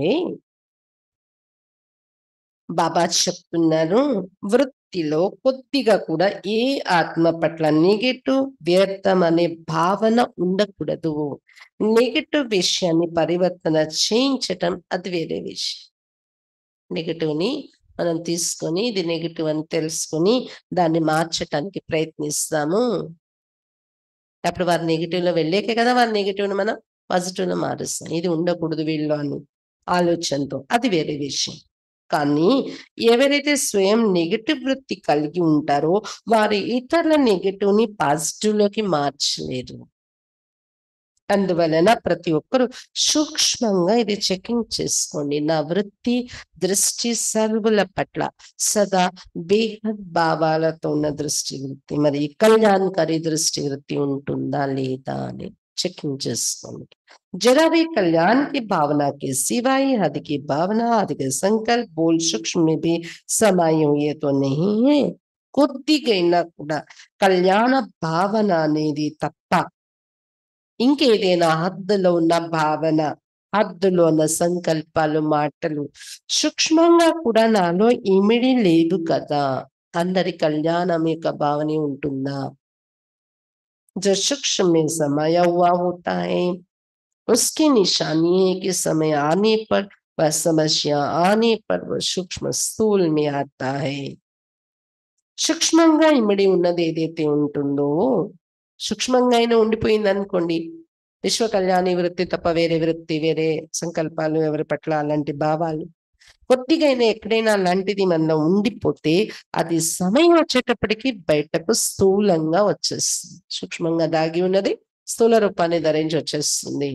బాబా చెప్తున్నారు వృత్తిలో కొద్దిగా కూడా ఏ ఆత్మ పట్ల నెగటివ్ వ్యర్థం అనే భావన ఉండకూడదు. నెగటివ్ విషయాన్ని పరివర్తన చేయించటం అది వేరే విషయం. నెగటివ్ ని మనం తీసుకొని ఇది నెగటివ్ అని తెలుసుకొని దాన్ని మార్చటానికి ప్రయత్నిస్తాము. అప్పుడు వారి నెగటివ్ లో వెళ్ళేకే కదా వారి నెగటివ్ ని మనం పాజిటివ్ లో మారుస్తాం. ఇది ఉండకూడదు వీళ్ళు అని ఆలోచనతో, అది వేరే విషయం. కానీ ఎవరైతే స్వయం నెగటివ్ వృత్తి కలిగి ఉంటారో వారు ఇతరుల నెగటివ్ ని పాజిటివ్ లోకి మార్చలేరు. అందువలన ప్రతి ఒక్కరు సూక్ష్మంగా ఇది చెకింగ్ చేసుకోండి. నా వృత్తి దృష్టి సర్వుల పట్ల సదా బేహద్ భావాలతో ఉన్న దృష్టి వృత్తి మరి కళ్యాణకారి దృష్టి వృత్తి ఉంటుందా లేదా అని చెకింగ్ చేసుకోండి. जरा भी कल्याण की भावना के सिवाय हद की भावना, हद के संकल्प, बोल सूक्ष्म में भी समाये हुए तो नहीं है. కొద్దిగైనా కూడా కళ్యాణ భావన అనేది తప్ప ఇంకేదైనా హద్దులో ఉన్న భావన, హద్దులో ఉన్న సంకల్పాలు, మాటలు సూక్ష్మంగా కూడా నాలో ఇమిడి లేదు కదా. అందరి కళ్యాణం యొక్క భావనే ఉంటుందా? जो सूक्ष्म में समाया हुआ होता है उसकी निशानी है कि समय आने पर वह समस्या आने पर वह सूक्ष्म स्थूल में आता है. సూక్ష్మంగా ఇమిడి ఉన్నది ఏదైతే ఉంటుందో సూక్ష్మంగా అయినా ఉండిపోయింది అనుకోండి, విశ్వ కళ్యాణి వృత్తి తప్ప వేరే వృత్తి, వేరే సంకల్పాలు, ఎవరి పట్ల అలాంటి భావాలు కొద్దిగా అయినా ఎక్కడైనా అలాంటిది మనలో ఉండిపోతే అది సమయం వచ్చేటప్పటికి బయటకు స్థూలంగా వచ్చేస్తుంది. సూక్ష్మంగా దాగి ఉన్నది స్థూల రూపాన్ని ధరించి వచ్చేస్తుంది.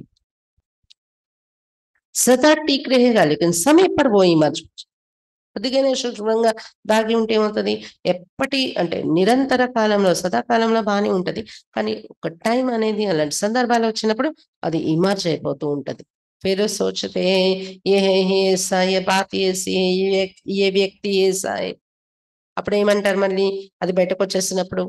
సదా టీక్ रहेगा लेकिन समय पर वो इमर्ज కొద్దిగానే సూక్ష్మంగా దాగి ఉంటే ఏమవుతుంది, ఎప్పటి అంటే నిరంతర కాలంలో సదాకాలంలో బాగానే ఉంటది, కానీ ఒక టైం అనేది అలాంటి సందర్భాలు వచ్చినప్పుడు అది ఇమర్జ్ అయిపోతూ ఉంటది. फिर सोचते हैं ये है ऐसा, ये बात ऐसी है, ये వ్యక్తి ऐसा है. అప్పుడు ఏమంటారు మళ్ళీ అది బయటకు వచ్చేసినప్పుడు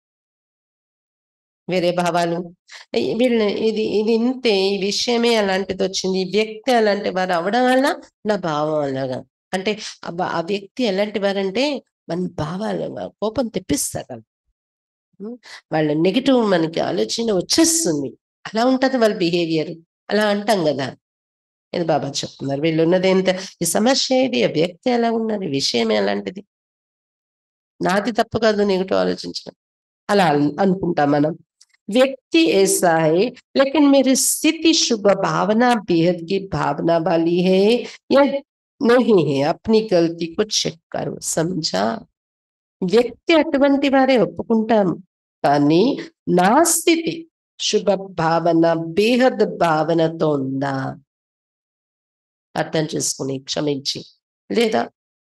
వేరే భావాలు, వీళ్ళ ఇది ఇది ఇంతే, ఈ విషయమే అలాంటిది వచ్చింది, ఈ వ్యక్తి అలాంటి వారు అవడం వల్ల నా భావం అలాగా. అంటే ఆ వ్యక్తి ఎలాంటి వారంటే మన భావాలు కోపం తెప్పిస్తారు. వాళ్ళ నెగిటివ్ మనకి ఆలోచన వచ్చేస్తుంది, అలా ఉంటది వాళ్ళ బిహేవియర్. అలా అంటాం కదా, ఇది బాబా చెప్తున్నారు వీళ్ళు ఉన్నది ఎంత, ఈ సమస్య ఇది, ఆ వ్యక్తి ఎలా ఉన్నది, విషయమే అలాంటిది, నాది తప్పు కాదు నెగిటివ్ ఆలోచించడం అలా అనుకుంటాం మనం. व्यक्ति ऐसा है लेकिन मेरी स्थिति शुभ भावना बेहद की भावना वाली है या नहीं है, अपनी गलती को చెక్ करो. समझा? వ్యక్తి అటువంటి వారే ఒప్పుకుంటాం, కానీ నా స్థితి శుభ భావన బేహద్ భావనతో ఉందా అర్థం చేసుకుని క్షమించి, లేదా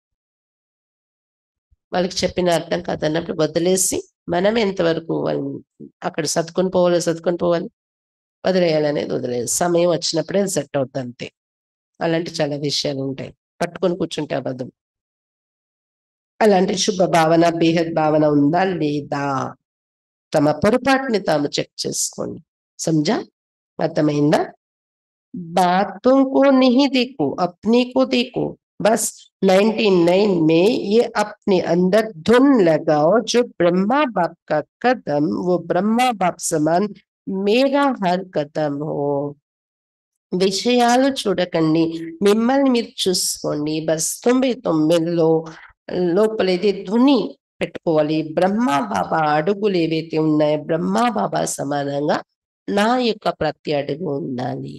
వాళ్ళకి చెప్పిన అర్థం కాదన్నప్పుడు వదిలేసి మనం ఎంతవరకు వాళ్ళని అక్కడ సర్దుకొని పోవాలి, వదిలేయాలనేది వదిలేదు. సమయం వచ్చినప్పుడే అది సెట్ అవుతుంది అంతే. అలాంటి చాలా విషయాలు ఉంటాయి, పట్టుకొని కూర్చుంటే అబద్ధం. అలాంటి శుభ భావన బేహద్ భావన ఉందా లేదా? తమ పొరపాటుని తాము చెక్ చేసుకోండి. समझा? అర్థమైందా? बातों को नहीं देखो, अपने को देखो. बस 99 में ये अपने अंदर धुन लगाओ, जो ब्रह्मा बाप का कदम वो ब्रह्मा बाप समान मेरा हर कदम हो. విషయాలు చూడకండి, మిమ్మల్ని మీరు చూసుకోండి. బస్ 99లో లోపల ఇది ధుని పెట్టుకోవాలి. బ్రహ్మా బాబా అడుగులు ఏవైతే ఉన్నాయో బ్రహ్మా బాబా సమానంగా నా యొక్క ప్రతి అడుగు ఉండాలి.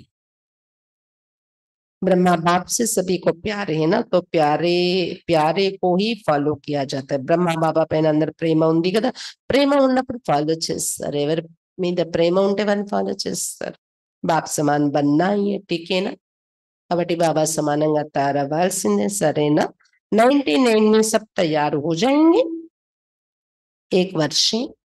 ब्रह्मा बाप से सभी को प्यारे है ना, तो प्यारे प्यारे को ही ఫాలో किया जाता है. బ్రహ్మ బాబా పైన అందరు ప్రేమ ఉంది కదా, ప్రేమ ఉన్నప్పుడు ఫాలో చేస్తారు. ఎవరి మీద ప్రేమ ఉంటే వారిని ఫాలో చేస్తారు. బాప్ సమాన్ బన్నా టీకేనా, కాబట్టి బాబా సమానంగా తయారవ్వాల్సిందే. సరేనా? 99 में सब तैयार हो जाएंगे. एक वर्ष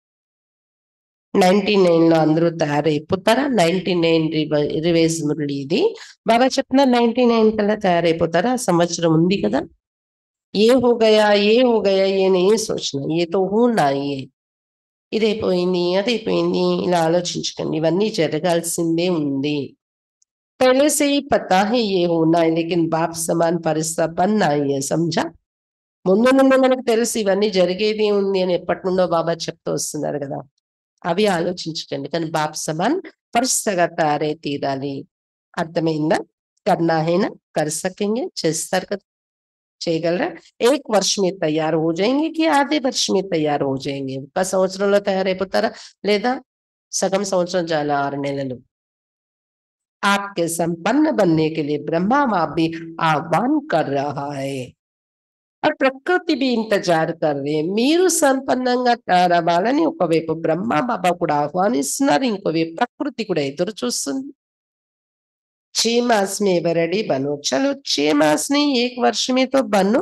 99 లో అందరూ తయారైపోతారా? 99 రివైజ్ మురళి ఇది. బాబా చెప్పిన 99 కల్లా తయారైపోతారా? సంవత్సరం ఉంది కదా. ఏ హో గయా ఏ హో గయా ఏ नहीं सोचना, ये तो होना ही है. ఇదైపోయింది అదైపోయింది ఇలా ఆలోచించకండి, ఇవన్నీ జరగాల్సిందే ఉంది. पहले से ही पता है ये होना है, लेकिन बाप समान फरिश्ता बनना ही है. समझा? ముందు నుండి మనకు తెలుసు ఇవన్నీ జరిగేది ఉంది అని ఎప్పటి నుండో బాబా చెప్తూ వస్తున్నారు కదా, అవి ఆలోచించకండి. కానీ బాప్ సమాన్ ఫరిస్తగా తయారై తీరాలి. అర్థమైందా? కర్నా హైనా కర్ సకేంగే, చేస్తారు కదా, చేయగలరా? एक वर्ष में तैयार हो जाएंगे कि आधे वर्ष में तैयार हो जाएंगे? ఒక సంవత్సరంలో తయారైపోతారా లేదా సగం సంవత్సరం చాలా 6 నెలలు? आपके संपन्न बनने के लिए ब्रह्मा बाप भी आह्वान कर रहा है और ప్రకృతి भी इंतजार कर रही है. మీరు సంపన్నంగా తయారవ్వాలని ఒకవైపు బ్రహ్మ బాబా కూడా ఆహ్వానిస్తున్నారు, ఇంకోవైపు ప్రకృతి కూడా ఎదురు చూస్తుంది. 6 मास में रेडी बनो. चलो 6 मास नहीं, 1 वर्ष में तो बनो.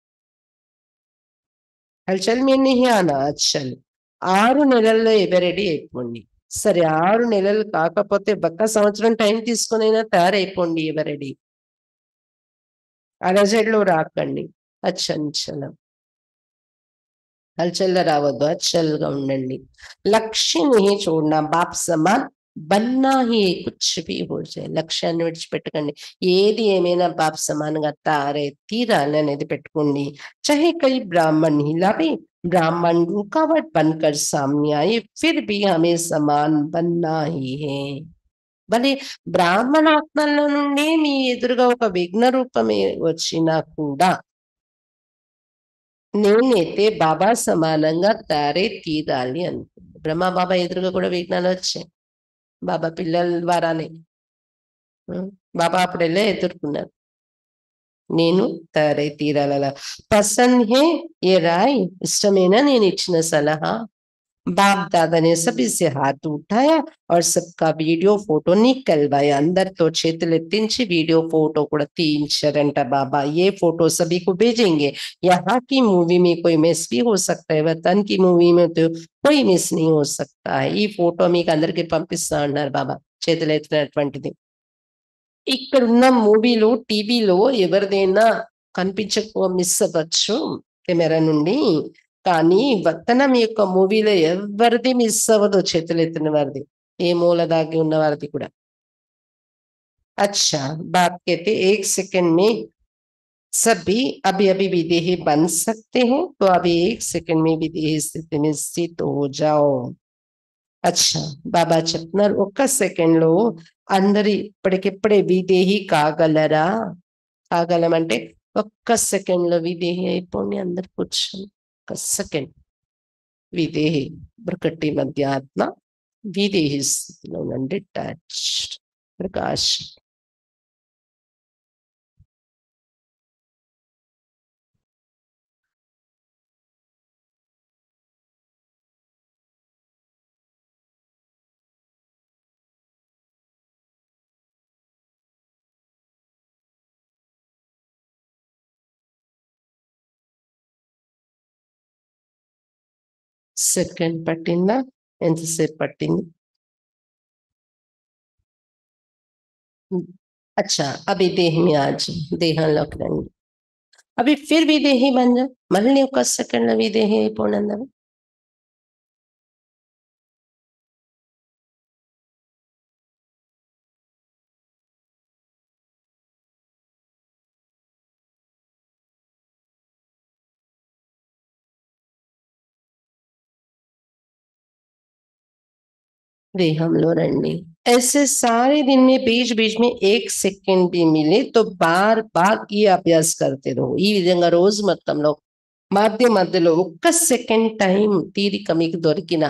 हलचल में नहीं आना. चल 6 నెలల్లో ఎవరెడీ అయిపోండి. సరే 6 నెలలు కాకపోతే ఒక్క సంవత్సరం టైం తీసుకునైనా తయారైపోండి ఎవరెడీ. అలజడిలో రాకండి, అచంచలం. హల్చల్లో రావద్దు, అచ్చల్గా ఉండండి. లక్ష్యం नहीं छोड़ना, बाप समान బన్నా హీ కుచ్ భీ హో జాయే. లక్ష్యాన్ని విడిచిపెట్టకండి. ఏది ఏమైనా బాప్ సమానంగా తారే తీరాలి అనేది పెట్టుకోండి. చాహే కई ब्राह्मण हिलावे, ब्राह्मण रुकावट बनकर सामने आए, फिर भी हमें समान बनना ही है. భలే బ్రాహ్మణ ఆత్మల్లో నుండి మీ ఎదురుగా ఒక విఘ్న రూపమే వచ్చినా కూడా నేనైతే బాబా సమానంగా తయారై తీరాలి అనుకుంది. బ్రహ్మ బాబా ఎదురుగా కూడా విఘ్నాలు వచ్చాయి బాబా పిల్లల ద్వారానే. బాబా అప్పుడెల్లా ఎదుర్కొన్నారు. నేను తయారై తీరాల. పసంద్ హే ఏ రాయ్, ఇష్టమేనా నేను ఇచ్చిన సలహా? बाप दादा ने सभी से हाथ उठाया और सबका वीडियो फोटो निकलवाया. అందరితో చేతులు ఎత్తించి వీడియో ఫోటో కూడా తీయించారంట బాబా. ये फोटो सभी को भेजेंगे. यहाँ की मूवी में कोई मिस भी हो सकता है, वतन की मूवी में तो कोई मिस नहीं हो सकता है. ఈ ఫోటో మీకు అందరికి పంపిస్తా అన్నారు బాబా చేతులు ఎత్తినటువంటిది. ఇక్కడ ఉన్న మూవీలో టీవీలో ఎవరిదైనా కనిపించకపో మిస్ అవ్వచ్చు కెమెరా నుండి, కానీ వతనం యొక్క మూవీలో ఎవరిది మిస్ అవ్వదు చేతులెత్తిన వారిది, ఏ మూల దాగి ఉన్న వారిది కూడా. अच्छा बात कहते 1 सेकंड में सभी अभी अभी विदेही बन सकते हैं, तो अभी 1 सेकंड में विदेही स्थिति में स्थित हो जाओ. अच्छा బాబా చెప్తున్నారు ఒక్క సెకండ్ లో అందరి ఇప్పటికిప్పుడే విదేహీ కాగలరా? కాగలమంటే ఒక్క సెకండ్ లో విదేహీ అయిపోండి అందరు కూర్చొని. ఒక్క సెకండ్ విదేహి బ్రకటి మధ్య ఆత్మ విదేహి స్థితిలో ఉండండి. టచ్ ప్రకాశం. సెకండ్ పట్టిందా? ఎంతసేపు పట్టింది? अच्छा अभी देह में आज దేహంలోకి రండి. అవి ఫిర్ విదేహి బన్ జా. మళ్ళీ ఒక సెకండ్ లో విదేహి అయిపోండి అందరూ. देहंలో రండి. ऐसे सारे दिन में बीच बीच में 1 సెకండ్ भी मिले तो బార్ బార్ ఈ అభ్యాస్ करते रहो. ఈ విధంగా రోజు మొత్తంలో మధ్య మధ్యలో ఒక్క సెకండ్ టైం తీరిక మీకు దొరికిన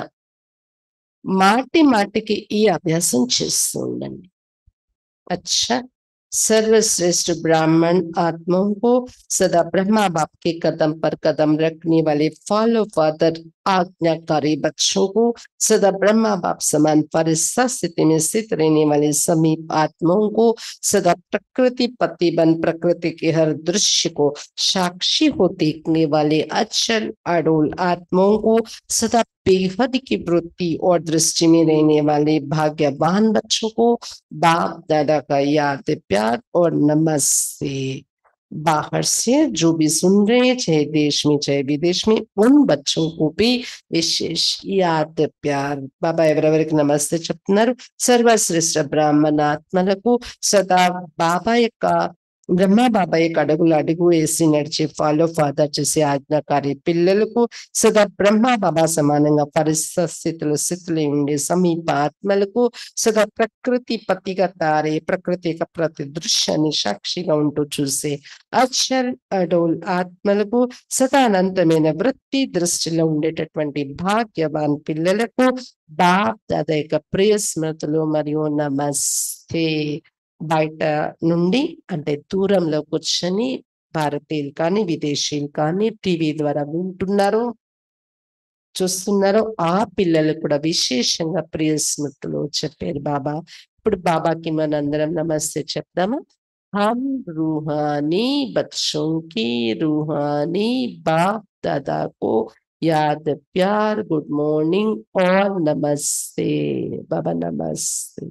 మాటి మాటికి ఈ అభ్యాసం చేస్తూ ఉండండి. अच्छा, सर्वश्रेष्ठ ब्राह्मण आत्माओं को सदा ब्रह्मा बाप के कदम पर कदम रखने वाले फॉलो फादर आज्ञाकारी बच्चों को सदा ब्रह्मा बाप समान फरिश्ता स्थिति में स्थित रहने वाले समीप आत्माओं को सदा प्रकृति पति बन प्रकृति के हर दृश्य को साक्षी हो देखने वाले अचल अडोल आत्माओं को सदा बेहद की वृत्ति और दृष्टि में रहने वाले भाग्यवान बच्चों को बाप दादा का याद प्यार और नमस्ते. बाहर से जो भी सुन रहे हैं, चाहे देश में चाहे विदेश में, उन बच्चों को भी विशेष याद प्यार. बाबा ఎవరెవరికి నమస్తే చెప్తున్నారు. సర్వశ్రేష్ఠ బ్రాహ్మణాత్మలకు సదా బాబా యొక్క బ్రహ్మ బాబా యొక్క అడుగులు అడుగు వేసి నడిచే ఫాలో ఫాదర్ చేసే ఆజ్ఞాకారి పిల్లలకు సదా బ్రహ్మ బాబా సమానంగా పరిస్థితులు స్థితిలో ఉండే సమీప ఆత్మలకు సదా ప్రకృతి పతిగా తారే ప్రకృతి యొక్క ప్రతి దృశ్యాన్ని సాక్షిగా ఉంటూ చూసే అక్షర్ అడోల్ ఆత్మలకు సదా అనంతమైన వృత్తి దృష్టిలో ఉండేటటువంటి భాగ్యవాన్ పిల్లలకు బాప్ దాదా యొక్క ప్రియ స్మృతులు మరియు నమస్తే. బయట నుండి అంటే దూరంలో కూర్చొని భారతీయులు కానీ విదేశీయులు కానీ టీవీ ద్వారా వింటున్నారు చూస్తున్నారు ఆ పిల్లలు కూడా విశేషంగా ప్రియ స్మృతులు చెప్పారు బాబా. ఇప్పుడు బాబాకి మనందరం నమస్తే చెప్దామా. हम रूहानी बच्चों की रूहानी बाप दादा को याद प्यार गुड मॉर्निंग और नमस्ते. बाबा नमस्ते.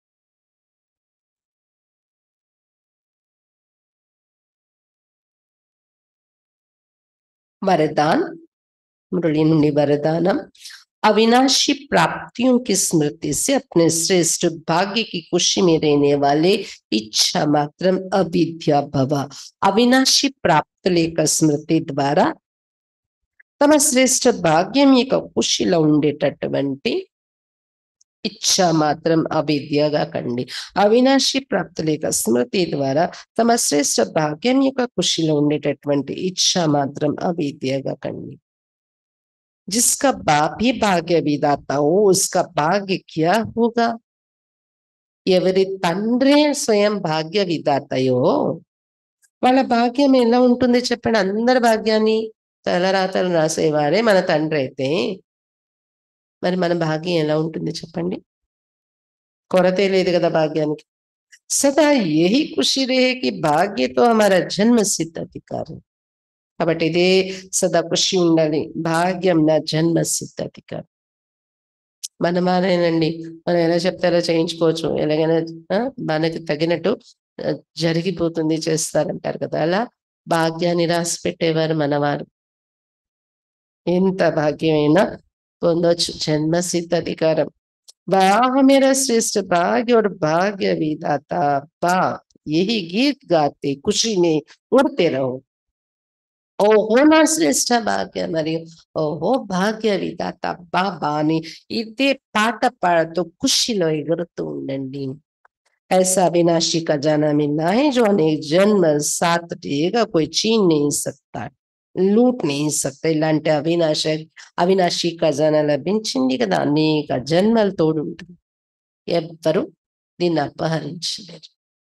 वरदान मुरली నుండి वरदानम. अविनाशी प्राप्तियों की स्मृति से अपने श्रेष्ठ भाग्य की खुशी में रहने वाले इच्छा मात्रम अविद्या भव. अविनाशी प्राप्त लेकर स्मृति द्वारा తమ శ్రేష్ఠ భాగ్యం యొక్క ఖుషిలో ఉండేటటువంటి ఇచ్చా మాత్రం అవిద్యగా కండి. అవినాశి ప్రాప్తి లేక స్మృతి ద్వారా తమ శ్రేష్ఠ భాగ్యం యొక్క ఖుషిలో ఉండేటటువంటి ఇచ్చా మాత్రం అవిద్యగా కండి. जिसका बाप ही भाग्य विधाता हो उसका भाग्य क्या होगा. ఎవరి తండ్రే స్వయం భాగ్య విధాతయో వాళ్ళ భాగ్యం ఎలా ఉంటుంది చెప్పండి. అందరి భాగ్యాన్ని తలరాతలు రాసేవారే మన తండ్రి అయితే మరి మన భాగ్యం ఎలా ఉంటుంది చెప్పండి. కొరతే లేదు కదా భాగ్యానికి. సదా యహీ ఖుషి రహే కి భాగ్య తో హమారా జన్మ సిద్ధ అధికార్. కాబట్టి ఇదే సదా ఖుషి ఉండాలి. భాగ్యం నా జన్మ సిద్ధ అధికారం. మన మానేనండి మనం ఎలా చెప్తారో చేయించుకోవచ్చు, ఎలాగైనా మనకి తగినట్టు జరిగిపోతుంది చేస్తారంటారు కదా. అలా భాగ్యాన్ని రాసి పెట్టేవారు మనవారు. ఎంత భాగ్యమైనా పొందొచ్చు జన్మ సిద్ధ అధికారం. वाह मेरा श्रेष्ठ भाग्य और भाग्य विधाता बाप, यही गीत गाते खुशी में उड़ते रहो. ఓహో నా శ్రేష్ఠ భాగ్య మరియు ఓహో భాగ్య విధాత బాబా అని ఇదే పాట పాడుతూ ఖుషిలో ఎగురుతూ ఉండండి. ऐसा अविनाशी खजाना मिलना है जो अनेक जन्म साथ रहेगा, कोई छीन नहीं सकता, లూట్ नहीं सकता. ఇలాంటి అవినాశి ఖజానా లభించింది కదా, అనేక జన్మలు తోడు ఉంటుంది. ఎవ్వరు దీన్ని అపహరించలేరు,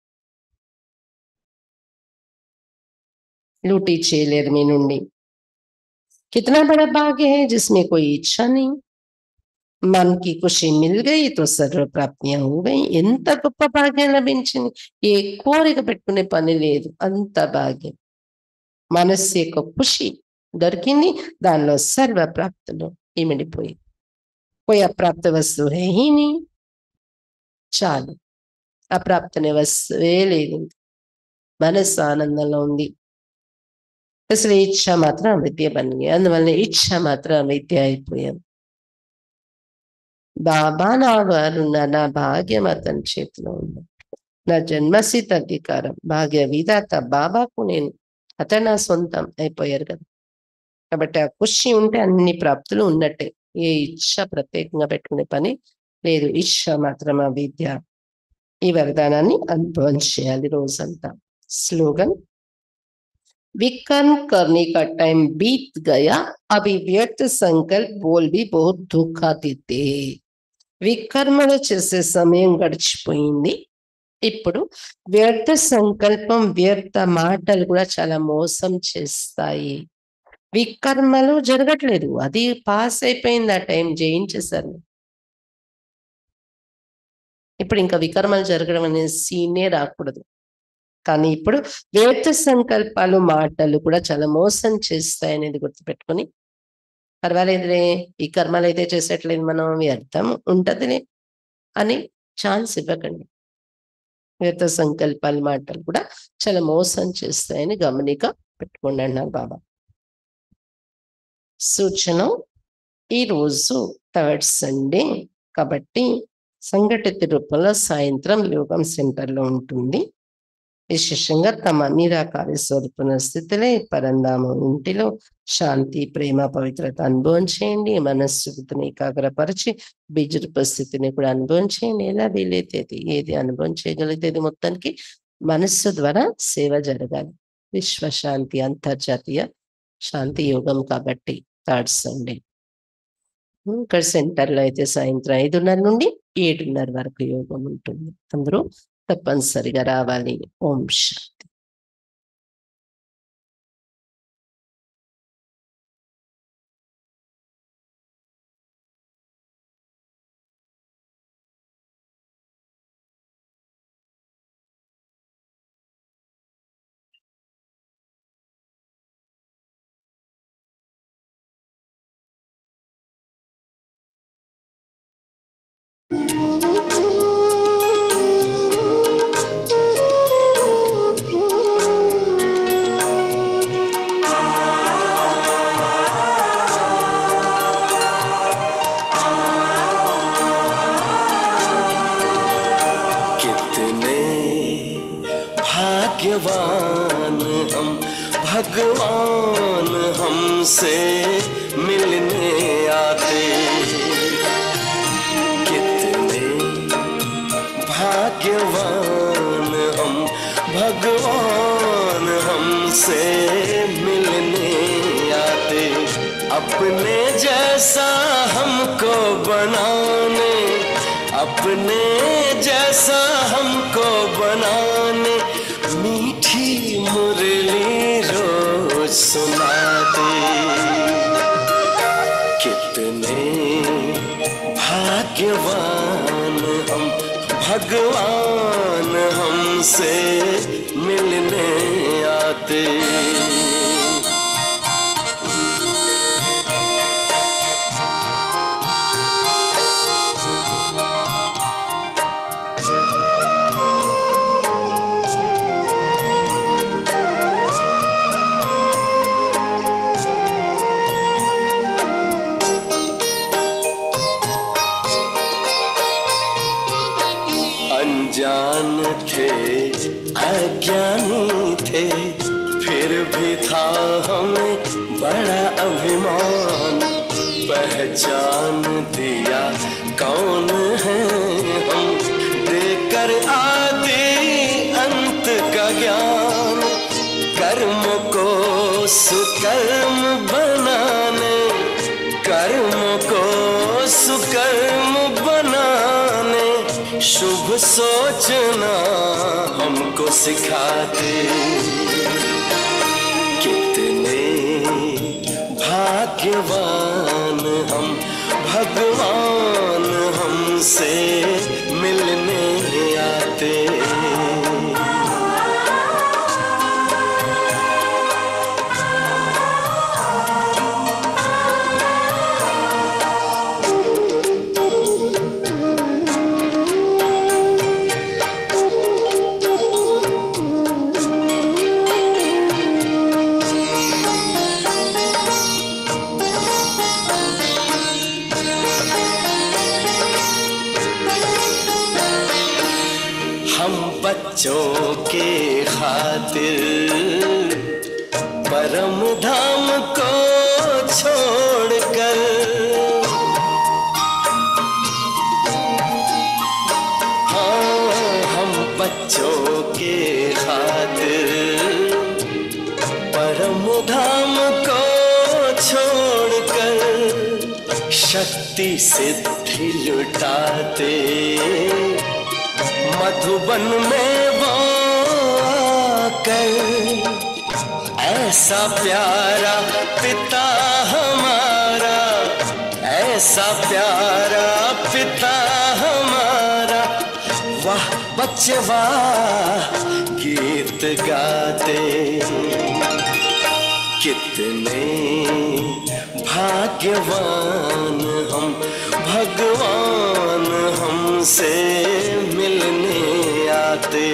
लूटी చేయలేరు మీ నుండి. कितना बड़ा भाग्य है जिसमें कोई इच्छा नहीं. मन की खुशी मिल गई तो सर्व प्राप्तियां हो गई. ఎంత గొప్ప భాగ్యం లభించింది. ఏ కోరిక పెట్టుకునే పని లేదు, అంత భాగ్యం. మనస్సు యొక్క ఖుషి దొరికింది, దానిలో సర్వ ప్రాప్తులు ఇమిడిపోయి. कोई अप्राप्त वस्तु है ही नहीं. చాలు, అప్రాప్తనే వస్తువే లేదు. మనస్సు ఆనందంలో ఉంది. అసలు ఇచ్చ మాత్రం అవిద్య బని, అందువల్ల ఇచ్చ మాత్రం అవిద్య అయిపోయాం. బాబా నా వారు నా భాగ్యం అతని చేతిలో ఉంది. నా జన్మసిద్ధ అధికారం భాగ్య విధాత బాబాకు నేను, అతను నా సొంతం అయిపోయారు కదా. కాబట్టి ఆ ఖుషి ఉంటే అన్ని ప్రాప్తులు ఉన్నట్టే. ఏ ఇచ్చ ప్రత్యేకంగా పెట్టుకునే పని లేదు, ఇచ్చ మాత్రం అవిద్య. ఈ వరదానాన్ని అనుభవం చేయాలి రోజంతా. స్లోగన్: विकर्म करने का टाइम बीत गया, अभी व्यर्थ संकल्प बोल भी बहुत धोखा देते. వికర్మలు చేసే సమయం గడిచిపోయింది. ఇప్పుడు వ్యర్థ సంకల్పం, వ్యర్థ మాటలు కూడా చాలా మోసం చేస్తాయి. వికర్మలు జరగట్లేదు, అది పాస్ అయిపోయింది, ఆ టైం జయించేశారు. ఇప్పుడు ఇంకా వికర్మలు జరగడం అనే సీనే రాకూడదు. కానీ ఇప్పుడు వ్యర్థ సంకల్పాలు, మాటలు కూడా చాలా మోసం చేస్తాయనేది గుర్తుపెట్టుకొని, పర్వాలేదులే ఈ కర్మలు అయితే చేసేట్లేదు, మనం వ్యర్థం ఉంటదిలే అని ఛాన్స్ ఇవ్వకండి. వ్యర్థ సంకల్పాలు, మాటలు కూడా చాలా మోసం చేస్తాయని గమనిక పెట్టుకోండి అన్నారు బాబా. సూచన: ఈరోజు థర్డ్ సండే కాబట్టి సంఘటిత రూపంలో సాయంత్రం యోగం సెంటర్లో ఉంటుంది. విశేషంగా తమ నిరాకార స్వరూపణ స్థితిలో పరంధామం ఇంటిలో శాంతి, ప్రేమ, పవిత్రత అనుభవం చేయండి. మనస్సుని ఏకాగ్రపరిచి బీజరూప స్థితిని కూడా అనుభవం చేయండి. ఎలా వీలైతే ఏది అనుభవం చేయగలిగితే మొత్తానికి మనస్సు ద్వారా సేవ జరగాలి. విశ్వశాంతి అంతర్జాతీయ శాంతి యోగం కాబట్టి థర్డ్ సండే ఇక్కడ సెంటర్లో అయితే సాయంత్రం 5:30 నుండి 7:30 వరకు యోగం ఉంటుంది. అందరూ తప్పనిసరిగా రావాలి. ఓం శాంతి. भाग्यवान हम, भगवान हमसे मिलने आते। कितने भाग्यवान हम, भगवान हमसे मिलने आते। अपने जैसा हमको बनाने, अपने जैसा हमको बनाने मीठी मुरली रोज सुनाते। कितने भाग्यवान हम, भगवान हमसे मिलने आते। अनजान थे, अज्ञानी थे, फिर भी था हमें बड़ा अभिमान। पहचान दिया कौन है हम, देकर आदि अंत का ज्ञान। कर्म को सुकर्म बनाने, कर्म को सुकर्म बनाने शुभ सोचना हमको सिखाते। कितने भाग्यवान हम, भगवान हमसे मिलने आते। बच्चों के खातिर परम धाम को छोड़कर धाम को छोड़कर शक्ति सिद्धि लुटाते, मधुबन में वो आकर ऐसा प्यारा पिता हमारा, ऐसा प्यारा पिता हमारा, वाह बच्चे वाह गीत गाते। कितने भाग्यवान हम, भगवान हमसे मिलने आते।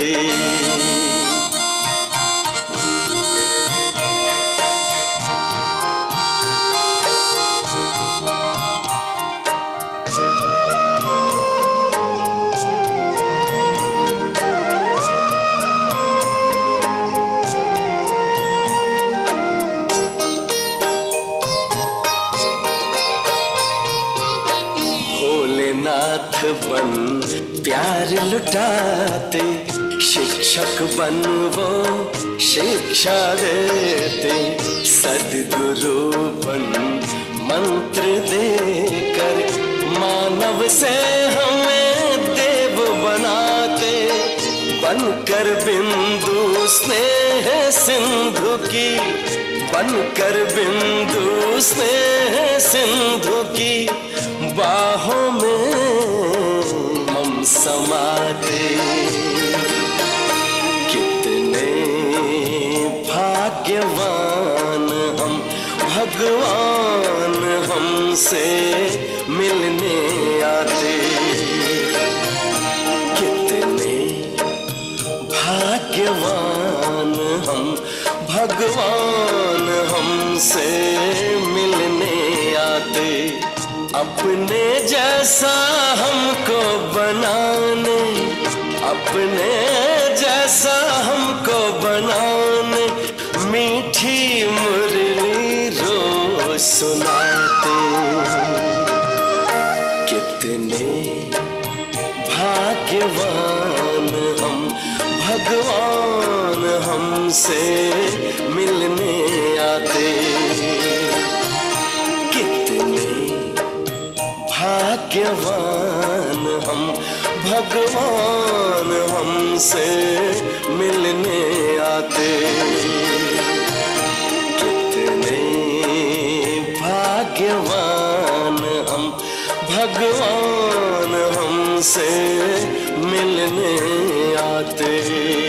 बन प्यार लुटाते, शिक्षक बन वो शिक्षा देते, सद्गुरु बन मंत्र देकर मानव से हमें देव बनाते। बनकर बिंदु स्नेह सिंधु की, बनकर बिंदु स्नेह सिंधु की बाहों में हम समाते। कितने भाग्यवान हम, भगवान हमसे मिलने आते। कितने भाग्यवान हम, भगवान हमसे मिलने आते। अपने जैसा हमको बनाने, अपने जैसा हमको बनाने, मीठी मुरली रोज सुनाते। कितने भाग्यवान हम, भगवान हमसे मिलने आते। भाग्यवान हम, भगवान हमसे मिलने आते। कितने भाग्यवान हम, भगवान हमसे मिलने आते।